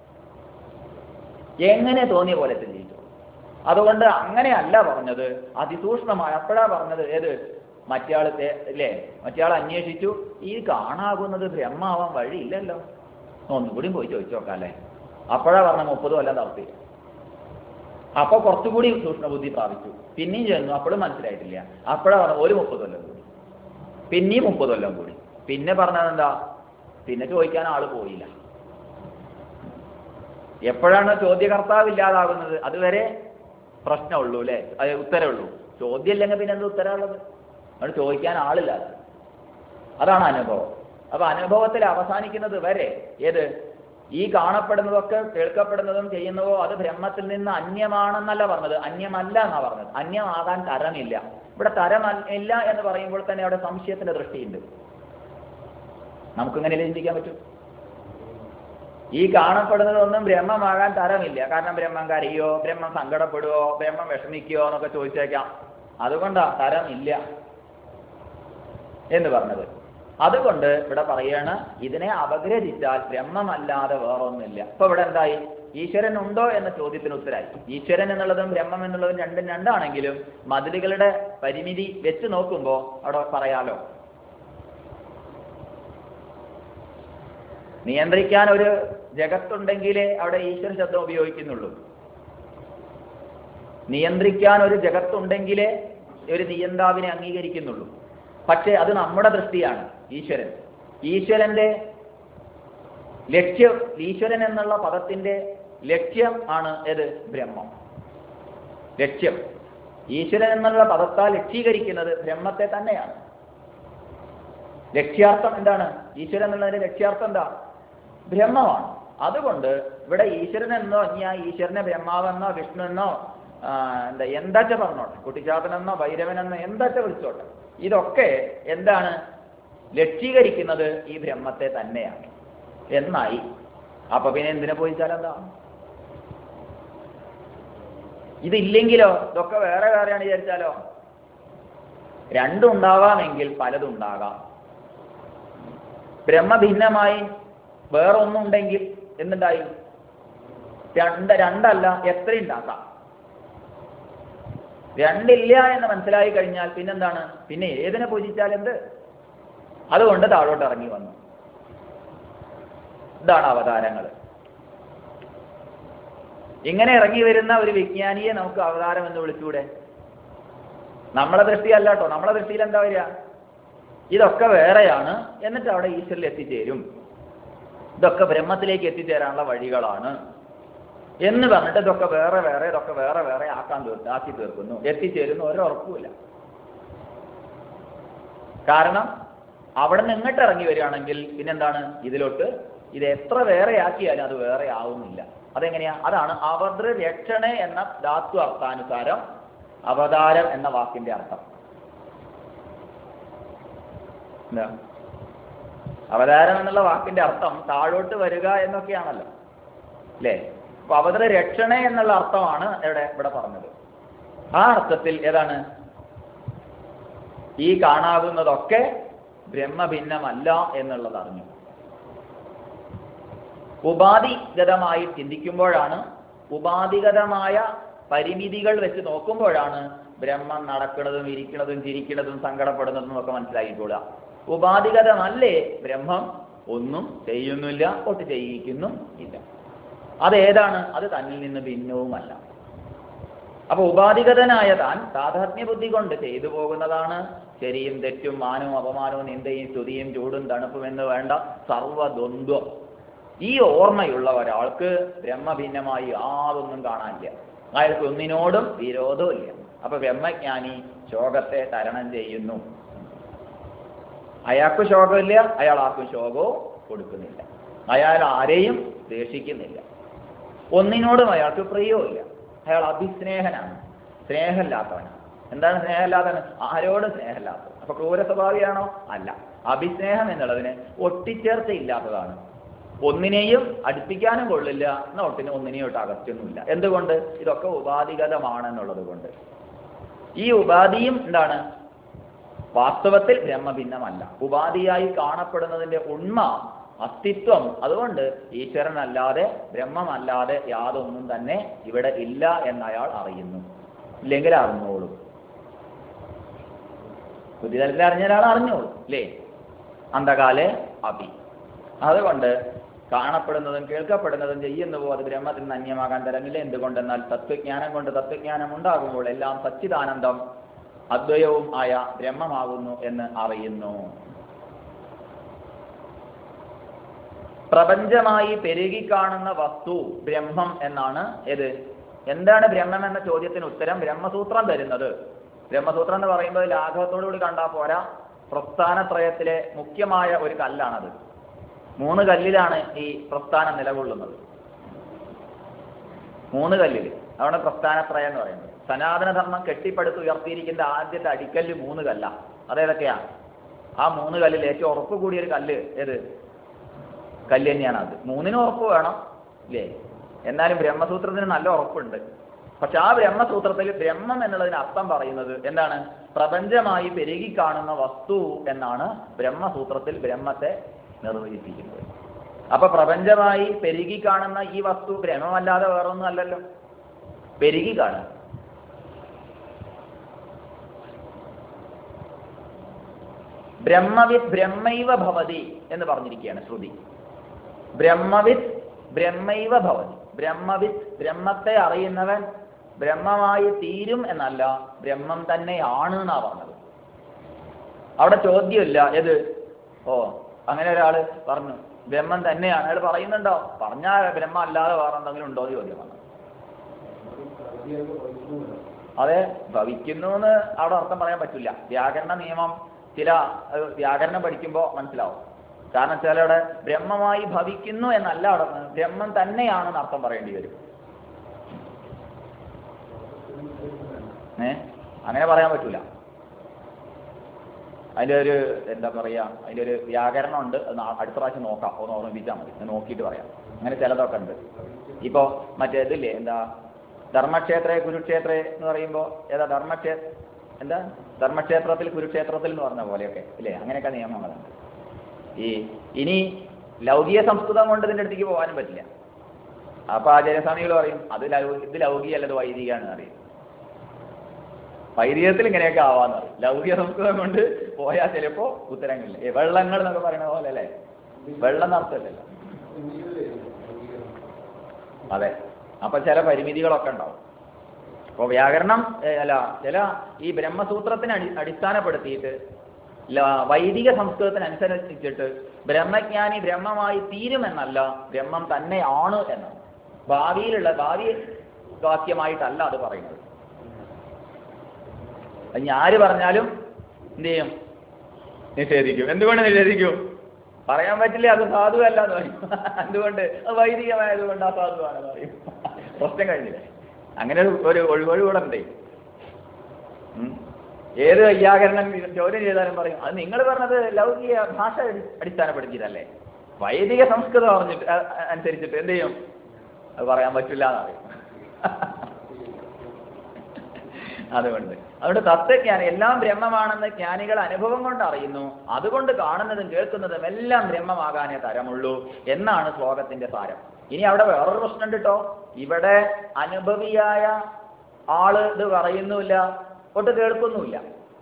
എങ്ങനെ തോന്നിയ പോലെ ചിന്തിച്ചു. അതുകൊണ്ട് അങ്ങനെയല്ല പറഞ്ഞത്, അതിസൂക്ഷ്മമായ. അപ്പോഴാ പറഞ്ഞത് മറ്റയാൾ അന്വേഷിച്ചു ഈ കാണാകുന്നത് ബ്രഹ്മാവാൻ വഴിയില്ലല്ലോ, ഒന്നുകൂടി പോയി ചോദിച്ചു നോക്കാം അല്ലേ. അപ്പോഴാ പറഞ്ഞ 30 കൊല്ലം തപ്പി. അപ്പൊ കുറച്ചുകൂടി സൂക്ഷ്മബുദ്ധി പ്രാപിച്ചു. പിന്നെയും ചെന്നു, അപ്പോഴും മനസ്സിലായിട്ടില്ല. അപ്പോഴാ പറഞ്ഞ ഒരു 30 കൊല്ലം കൂടി, പിന്നെയും 30 കൊല്ലം കൂടി. പിന്നെ പറഞ്ഞതെന്താ? പിന്നെ ചോദിക്കാൻ ആള് പോയില്ല. എപ്പോഴാണ് ചോദ്യകർത്താവ് ഇല്ലാതാകുന്നത് അതുവരെ പ്രശ്നമുള്ളൂ അല്ലേ, അത് ഉത്തരവുള്ളൂ. ചോദ്യം ഇല്ലെങ്കിൽ പിന്നെ എന്താ ഉത്തരവുള്ളത്? അത് ചോദിക്കാൻ ആളില്ലാതെ. അതാണ് അനുഭവം. അപ്പൊ അനുഭവത്തിൽ അവസാനിക്കുന്നത് വരെ ഈ കാണപ്പെടുന്നതൊക്കെ കേൾക്കപ്പെടുന്നതും ചെയ്യുന്നതോ അത് ബ്രഹ്മത്തിൽ നിന്ന് അന്യമാണെന്നല്ല പറഞ്ഞത്, അന്യമല്ല എന്നാ പറഞ്ഞത്. അന്യമാകാൻ തരമില്ല. ഇവിടെ തരമില്ല എന്ന് പറയുമ്പോൾ തന്നെ അവിടെ സംശയത്തിന്റെ ദൃഷ്ടിയുണ്ട്. നമുക്കിങ്ങനെ ചിന്തിക്കാൻ പറ്റും. ഈ കാണപ്പെടുന്നതൊന്നും ബ്രഹ്മമാകാൻ തരമില്ല. കാരണം ബ്രഹ്മം കരയോ, ബ്രഹ്മം സങ്കടപ്പെടുവോ, ബ്രഹ്മം വിഷമിക്കുകയോ എന്നൊക്കെ ചോദിച്ചേക്കാം. അതുകൊണ്ടാ തരമില്ല എന്ന് പറഞ്ഞത്. അതുകൊണ്ട് ഇവിടെ പറയാണ് ഇതിനെ അപഗ്രഹിച്ചാൽ ബ്രഹ്മമല്ലാതെ വേറൊന്നുമില്ല. ഇപ്പൊ ഇവിടെ എന്തായി? ഈശ്വരൻ ഉണ്ടോ എന്ന ചോദ്യത്തിന് ഉത്തരായി. ഈശ്വരൻ എന്നുള്ളതും ബ്രഹ്മം എന്നുള്ളതും രണ്ടാണെങ്കിലും മതിലുകളുടെ പരിമിതി വെച്ച് നോക്കുമ്പോൾ അവിടെ പറയാലോ, നിയന്ത്രിക്കാൻ ഒരു ജഗത്തുണ്ടെങ്കിലേ അവിടെ ഈശ്വര ശബ്ദം ഉപയോഗിക്കുന്നുള്ളൂ. നിയന്ത്രിക്കാൻ ഒരു ജഗത്തുണ്ടെങ്കിലേ ഒരു നിയന്താവിനെ അംഗീകരിക്കുന്നുള്ളൂ. പക്ഷെ അത് നമ്മുടെ ദൃഷ്ടിയാണ്. ഈശ്വരന്റെ ലക്ഷ്യം, ഈശ്വരൻ എന്നുള്ള പദത്തിന്റെ ലക്ഷ്യം ആണ് ബ്രഹ്മം. ലക്ഷ്യം ഈശ്വരൻ എന്നുള്ള പദത്താൽ ലക്ഷീകരിക്കുന്നത് ബ്രഹ്മത്തെ തന്നെയാണ്. ലക്ഷ്യാർത്ഥം എന്താണ്? ഈശ്വരൻ എന്നുള്ളതിന്റെ ലക്ഷ്യാർത്ഥം എന്താ? ബ്രഹ്മമാണ്. അതുകൊണ്ട് ഇവിടെ ഈശ്വരൻ എന്നോ ഈശ്വരനെ ബ്രഹ്മാവെന്നോ വിഷ്ണു എന്നോ എന്താച്ച പറഞ്ഞോട്ടെ, കുട്ടിച്ചാത്തനെന്നോ ഭൈരവനെന്നോ എന്താച്ച വിളിച്ചോട്ടെ, ഇതൊക്കെ എന്താണ്? ലക്ഷീകരിക്കുന്നത് ഈ ബ്രഹ്മത്തെ തന്നെയാണ് എന്നായി. അപ്പൊ പിന്നെ എന്തിനെ പോയിച്ചാലെന്താ? ഇതില്ലെങ്കിലോ ഇതൊക്കെ വേറെ വേറെയാണ് വിചാരിച്ചാലോ? രണ്ടുണ്ടാവാമെങ്കിൽ പലതുണ്ടാകാം. ബ്രഹ്മഭിന്നമായി വേറൊന്നുണ്ടെങ്കിൽ എന്തുണ്ടായി? രണ്ടല്ല എത്രയുണ്ടാക്കാം. രണ്ടില്ല എന്ന് മനസ്സിലായി കഴിഞ്ഞാൽ പിന്നെന്താണ്? പിന്നെ ഏതിനെ പൂജിച്ചാൽ എന്ത്? അതുകൊണ്ട് താഴോട്ട് ഇറങ്ങി വന്നു. ഇതാണ് അവതാരങ്ങൾ. ഇങ്ങനെ ഇറങ്ങി വരുന്ന ഒരു വിജ്ഞാനിയെ നമുക്ക് അവതാരം എന്ന് വിളിച്ചൂടെ? നമ്മളെ ദൃഷ്ടിയല്ല കേട്ടോ. നമ്മളെ ദൃഷ്ടിയിൽ എന്താ വരിക? ഇതൊക്കെ വേറെയാണ്, എന്നിട്ട് അവിടെ ഈശ്വരിൽ എത്തിച്ചേരും, ഇതൊക്കെ ബ്രഹ്മത്തിലേക്ക് എത്തിച്ചേരാനുള്ള വഴികളാണ് എന്ന് പറഞ്ഞിട്ട് ഇതൊക്കെ വേറെ വേറെ ഇതൊക്കെ വേറെ വേറെ ആക്കി തീർക്കുന്നു. എത്തിച്ചേരുന്നു ഒരുറപ്പുമില്ല. കാരണം അവിടെ നിന്ന് ഇങ്ങോട്ട് ഇറങ്ങി വരികയാണെങ്കിൽ പിന്നെന്താണ്? ഇതിലോട്ട് ഇത് എത്ര വേറെ ആക്കിയാലും അത് വേറെ ആവുന്നില്ല. അതെങ്ങനെയാ? അതാണ് അവതൃരക്ഷണേ എന്ന ധാതു അർത്ഥാനുസാരം അവതാരം എന്ന വാക്കിന്റെ അർത്ഥം. എന്താ അവതാരം എന്നുള്ള വാക്കിന്റെ അർത്ഥം? താഴോട്ട് വരിക എന്നൊക്കെയാണല്ലോ, അല്ലേ? അപ്പൊ അവതൃരക്ഷണേ എന്നുള്ള അർത്ഥമാണ് ഇവിടെ പറഞ്ഞത്. ആ അർത്ഥത്തിൽ ഏതാണ്? ഈ കാണാവുന്നതൊക്കെ ബ്രഹ്മഭിന്നമല്ല എന്നുള്ളത് അറിഞ്ഞു. ഉപാധിഗതമായി ചിന്തിക്കുമ്പോഴാണ്, ഉപാധിഗതമായ പരിമിതികൾ വെച്ച് നോക്കുമ്പോഴാണ് ബ്രഹ്മം നടക്കുന്നതും ഇരിക്കുന്നതും ചിരിക്കുന്നതും സങ്കടപ്പെടുന്നതും ഒക്കെ മനസ്സിലാക്കിക്കൊള്ളുക. ഉപാധിഗതമല്ലേ ബ്രഹ്മം? ഒന്നും ചെയ്യുന്നില്ല, ഒട്ട് ചെയ്യിക്കുന്നും ഇല്ല. അതേതാണ്? അത് തന്നിൽ നിന്ന് ഭിന്നവുമല്ല. അപ്പൊ ഉപാധിഗതനായ താൻ താദാത്മ്യ ബുദ്ധി കൊണ്ട് ചെയ്തു പോകുന്നതാണ് ശരിയും തെറ്റും, മാനവും അപമാനവും, നിന്ദയും സ്തുതിയും ചൂടും തണുപ്പും എന്ന് വേണ്ട സർവദ്വന്ദ്വം. ഈ ഓർമ്മയുള്ള ഒരാൾക്ക് ബ്രഹ്മഭിന്നമായി യാതൊന്നും കാണാനില്ല. അയാൾക്ക് ഒന്നിനോടും വിരോധവും ഇല്ല. അപ്പൊ ബ്രഹ്മജ്ഞാനി ശോകത്തെ തരണം ചെയ്യുന്നു. അയാൾക്ക് ശോകമില്ല, അയാൾ ആർക്കും ശോകവും കൊടുക്കുന്നില്ല. അയാൾ ആരെയും ദ്വേഷിക്കുന്നില്ല. ഒന്നിനോടും അയാൾക്ക് പ്രിയവുമില്ല. അയാൾ അഭിസ്നേഹനാണ്, സ്നേഹമില്ലാത്തവനാണ്. എന്താണ് സ്നേഹമില്ലാത്തവന്? ആരോടും സ്നേഹമില്ലാത്തത്. അപ്പൊ ക്രൂര സ്വഭാവിയാണോ? അല്ല. അഭിസ്നേഹം എന്നുള്ളതിന് ഒട്ടിച്ചേർച്ചയില്ലാത്തതാണ്. ഒന്നിനെയും അടുപ്പിക്കാനും കൊള്ളില്ല, എന്നാൽ ഒട്ടിന് ഒന്നിനെയും ഇട്ട് അകറ്റൊന്നുമില്ല. എന്തുകൊണ്ട്? ഇതൊക്കെ ഉപാധിഗതമാണെന്നുള്ളത് കൊണ്ട്. ഈ ഉപാധിയും എന്താണ്? വാസ്തവത്തിൽ ബ്രഹ്മഭിന്നമല്ല. ഉപാധിയായി കാണപ്പെടുന്നതിന്റെ ഉണ്മ, അസ്തിത്വം, അതുകൊണ്ട് ഈശ്വരനല്ലാതെ ബ്രഹ്മമല്ലാതെ യാതൊന്നും തന്നെ ഇവിടെ ഇല്ല എന്നയാൾ അറിയുന്നു. ഇല്ലെങ്കിൽ അറിഞ്ഞോളും. ബുദ്ധിതലത്തിൽ അറിഞ്ഞ ഒരാൾ അറിഞ്ഞോളും, അല്ലേ? അന്ധകാലെ അഭി. അതുകൊണ്ട് കാണപ്പെടുന്നതും കേൾക്കപ്പെടുന്നതും ചെയ്യുന്നുവോ അത് ബ്രഹ്മത്തിൽ നിന്ന് അന്യമാകാൻ തരമില്ല. എന്തുകൊണ്ടെന്നാൽ തത്വജ്ഞാനം കൊണ്ട് തത്വജ്ഞാനം ഉണ്ടാകുമ്പോൾ എല്ലാം സച്ചിദാനന്ദം അദ്വയവും ആയ ബ്രഹ്മമാകുന്നു എന്ന് അറിയുന്നു. പ്രപഞ്ചമായി പെരുകി കാണുന്ന വസ്തു ബ്രഹ്മം എന്നാണ്. എന്താണ് ബ്രഹ്മം എന്ന ചോദ്യത്തിന് ഉത്തരം ബ്രഹ്മസൂത്രം തരുന്നത്. ബ്രഹ്മസൂത്രം എന്ന് പറയുമ്പോൾ ലാഘവത്തോടുകൂടി കണ്ടാൽ പോരാ. പ്രസ്ഥാനത്രയത്തിലെ മുഖ്യമായ ഒരു കല്ലാണത്. 3 കല്ലിലാണ് ഈ പ്രസ്ഥാനം നിലകൊള്ളുന്നത്. 3 കല്ലിൽ. അതാണ് പ്രസ്ഥാനത്രയം എന്ന് പറയുന്നത്. സനാതനധർമ്മം കെട്ടിപ്പടുത്ത് ഉയർത്തിയിരിക്കുന്ന ആദ്യത്തെ അടിക്കല്ല് 3 കല്ലാണ്. അതേതൊക്കെയാ? ആ 3 കല്ലിൽ ഏറ്റവും ഉറപ്പ് കൂടിയൊരു കല്ല് കല്ല് തന്നെയാണ് അത്. 3നും ഉറപ്പ് വേണം, ഇല്ലേ? എന്നാലും ബ്രഹ്മസൂത്രത്തിന് നല്ല ഉറപ്പുണ്ട്. പക്ഷെ ആ ബ്രഹ്മസൂത്രത്തിൽ ബ്രഹ്മം എന്നുള്ളതിന് അർത്ഥം പറയുന്നത് എന്താണ്? പ്രപഞ്ചമായി പെരുകി കാണുന്ന വസ്തു എന്നാണ് ബ്രഹ്മസൂത്രത്തിൽ ബ്രഹ്മത്തെ നിർവചിപ്പിക്കുന്നത്. അപ്പൊ പ്രപഞ്ചമായി പെരുകി കാണുന്ന ഈ വസ്തു ബ്രഹ്മമല്ലാതെ വേറൊന്നും അല്ലല്ലോ. പെരുകി കാണുക. ബ്രഹ്മവിത് ബ്രഹ്മൈവ ഭവതി എന്ന് പറഞ്ഞിരിക്കുകയാണ് ശ്രുതി. ബ്രഹ്മവിത് ബ്രഹ്മൈവ ഭവതി. ബ്രഹ്മവിത് ബ്രഹ്മത്തെ അറിയുന്നവൻ ബ്രഹ്മമായി തീരും എന്നല്ല, ബ്രഹ്മം തന്നെയാണ് എന്നാ പറഞ്ഞത്. അവിടെ ചോദ്യമില്ല. അങ്ങനെ ഒരാള് പറഞ്ഞു ബ്രഹ്മം തന്നെയാണ്. അയാൾ പറയുന്നുണ്ടോ? പറഞ്ഞാൽ ബ്രഹ്മം അല്ലാതെ വേറെ എന്തെങ്കിലും ഉണ്ടോ എന്ന് ചോദ്യമാണ്. അതെ, ഭവിക്കുന്നു എന്ന് അവിടെ അർത്ഥം പറയാൻ പറ്റില്ല. വ്യാകരണ നിയമം ചില വ്യാകരണം പഠിക്കുമ്പോൾ മനസ്സിലാവും. കാരണം ചിലവിടെ ബ്രഹ്മമായി ഭവിക്കുന്നു എന്നല്ല അവിടെ ബ്രഹ്മം തന്നെയാണെന്ന് അർത്ഥം പറയേണ്ടി വരും. അങ്ങനെ പറയാൻ പറ്റൂല. അതിൻ്റെ ഒരു എന്താ പറയുക, അതിൻ്റെ ഒരു വ്യാകരണം ഉണ്ട്. അത് അടുത്ത പ്രാവശ്യം നോക്കാം, ഒന്ന് ഓർമ്മിപ്പിച്ചാൽ മതി. നോക്കിയിട്ട് പറയാം. അങ്ങനെ ചിലതൊക്കെ ഉണ്ട്. ഇപ്പോൾ മറ്റേ ഇതില്ലേ, എന്താ ധർമ്മക്ഷേത്രേ കുരുക്ഷേത്രേ എന്ന് പറയുമ്പോൾ ഏതാ ധർമ്മക്ഷേത്രത്തിൽ കുരുക്ഷേത്രത്തിൽ എന്ന് പറഞ്ഞ പോലെയൊക്കെ ഇല്ലേ? അങ്ങനെയൊക്കെ നിയമങ്ങളുണ്ട്. ഇനി ലൗകിക സംസ്കൃതം കൊണ്ട് ഇതിൻ്റെ അടുത്തേക്ക് പോകാനും പറ്റില്ല. അപ്പൊ ആചാര്യസ്വാമികൾ പറയും ഇത് ലൗകിക അല്ലത് വൈദികമാണെന്ന് അറിയും. വൈദികത്തിൽ ഇങ്ങനെയൊക്കെ ആവാന്ന് പറയും. ലൗകിക സംസ്കൃതം കൊണ്ട് പോയാൽ ചിലപ്പോ ഉത്തരങ്ങളില്ല. വെള്ളങ്ങൾ എന്നൊക്കെ പറയുന്ന പോലെ അല്ലേ? വെള്ളം നടത്തല്ലല്ലോ. അതെ. അപ്പൊ ചില പരിമിതികളൊക്കെ ഉണ്ടാവും. അപ്പോൾ വ്യാകരണം ചില ഈ ബ്രഹ്മസൂത്രത്തിനെ അടിസ്ഥാനപ്പെടുത്തിയിട്ട് വൈദിക സംസ്കൃതത്തിനനുസരിച്ചിട്ട് ബ്രഹ്മജ്ഞാനി ബ്രഹ്മമായി തീരുമെന്നല്ല, ബ്രഹ്മം തന്നെയാണ് എന്നാണ്. ഭാവി വാക്യമായിട്ടല്ല അത് പറയുന്നത്. അത് ആര് പറഞ്ഞാലും എന്ത് ചെയ്യും? നിഷേധിക്കും. എന്തുകൊണ്ട് നിഷേധിക്കും? പറയാൻ പറ്റില്ല, അത് സാധുവല്ല എന്ന് പറയും. എന്തുകൊണ്ട്? അത് വൈദികമായതുകൊണ്ട് അസാധുവാണെന്ന് പറയും. പ്രശ്നം കഴിഞ്ഞില്ലേ? അങ്ങനെ ഒരു ഒഴിവൊഴികൂടെ ഉണ്ടേ. ഏത് വൈയാകരണം ചോദ്യം ചെയ്താലും പറയും അത് നിങ്ങൾ പറഞ്ഞത് ലൗകിക ഭാഷ അടിസ്ഥാനപ്പെടുത്തിയതല്ലേ, വൈദിക സംസ്കൃതം പറഞ്ഞിട്ട് അനുസരിച്ചിട്ട് എന്ത് ചെയ്യും? അത് പറയാൻ പറ്റില്ല എന്ന് പറയും. അതുകൊണ്ട് തത്വജ്ഞാനം എല്ലാം ബ്രഹ്മമാണെന്ന് ജ്ഞാനികൾ അനുഭവം കൊണ്ട് അറിയുന്നു, അതുകൊണ്ട് കാണുന്നതും കേൾക്കുന്നതും എല്ലാം ബ്രഹ്മമാകാനേ തരമുള്ളൂ എന്നാണ് ശ്ലോകത്തിന്റെ സാരം. ഇനി അവിടെ വേറൊരു പ്രശ്നം കേട്ടോ. ഇവിടെ അനുഭവിയായ ആള് ഇത് പറയുന്നുമില്ല, ഒട്ട് കേൾക്കുന്നുമില്ല.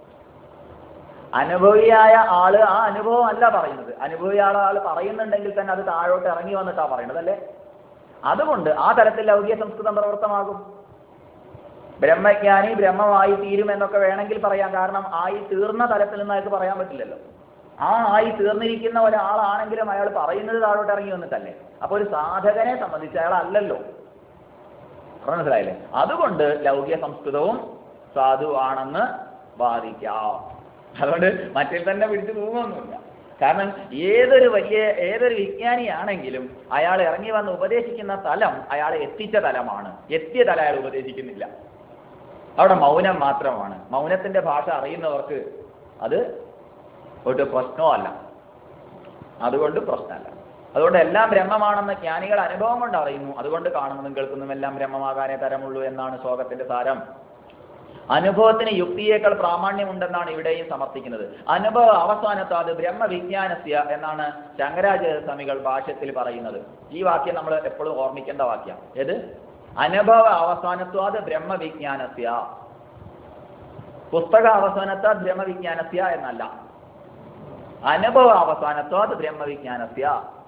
അനുഭവിയായ ആള് ആ അനുഭവം അല്ല പറയുന്നത്. അനുഭവിയായ ആള് പറയുന്നുണ്ടെങ്കിൽ തന്നെ അത് താഴോട്ട് ഇറങ്ങി വന്നിട്ടാ പറയുന്നത് അല്ലേ. അതുകൊണ്ട് ആ തലത്തിൽ ലൗകിക സംസ്കൃതം പ്രവർത്തമാകും. ബ്രഹ്മജ്ഞാനി ബ്രഹ്മമായി തീരും എന്നൊക്കെ വേണമെങ്കിൽ പറയാം. കാരണം ആയി തീർന്ന തലത്തിൽ നിന്ന് അയാൾക്ക് പറയാൻ പറ്റില്ലല്ലോ. ആ ആയി തീർന്നിരിക്കുന്ന ഒരാളാണെങ്കിലും അയാൾ പറയുന്നത് താഴോട്ട് ഇറങ്ങി വന്നിട്ടല്ലേ. അപ്പൊ ഒരു സാധകനെ സംബന്ധിച്ച് അയാൾ അല്ലല്ലോ. മനസ്സിലായില്ലേ? അതുകൊണ്ട് ലൗകിക സംസ്കൃതവും സാധുവാണെന്ന് വാദിക്കാം. അതുകൊണ്ട് മറ്റിൽ തന്നെ പിടിച്ചു പോകുമൊന്നുമില്ല. കാരണം ഏതൊരു വിജ്ഞാനിയാണെങ്കിലും അയാൾ ഇറങ്ങി വന്ന് ഉപദേശിക്കുന്ന തലം അയാളെ എത്തിച്ച തലമാണ്. എത്തിയ തലം അയാൾ ഉപദേശിക്കുന്നില്ല. അവിടെ മൗനം മാത്രമാണ്. മൗനത്തിന്റെ ഭാഷ അറിയുന്നവർക്ക് അത് ഒരു പ്രശ്നമല്ല. അതുകൊണ്ട് പ്രശ്നമല്ല. അതുകൊണ്ട് എല്ലാം ബ്രഹ്മമാണെന്ന് ജ്ഞാനികൾ അനുഭവം കൊണ്ട് അറിയുന്നു, അതുകൊണ്ട് കാണുന്നതും കേൾക്കുന്നതും എല്ലാം ബ്രഹ്മമാകാനേ തരമുള്ളൂ എന്നാണ് ശ്ലോകത്തിന്റെ സാരം. അനുഭവത്തിന് യുക്തിയേക്കാൾ പ്രാമാണ്യമുണ്ടെന്നാണ് ഇവിടെയും സമർത്ഥിക്കുന്നത്. അനുഭവ അവസാനത്താത് ബ്രഹ്മവിജ്ഞാനസ്യ എന്നാണ് ശങ്കരാചാര്യ സ്വാമികൾ ഭാഷ്യത്തിൽ പറയുന്നത്. ഈ വാക്യം നമ്മൾ എപ്പോഴും ഓർമ്മിക്കേണ്ട വാക്യം. ഏത്? അനുഭവ അവസാനത്വാത് ബ്രഹ്മവിജ്ഞാനസ്യ. പുസ്തക അവസാനത്താത് ബ്രഹ്മവിജ്ഞാനസ്യ എന്നല്ല. അനുഭവ അവസാനത്വാത് ബ്രഹ്മവിജ്ഞാനസ്യ.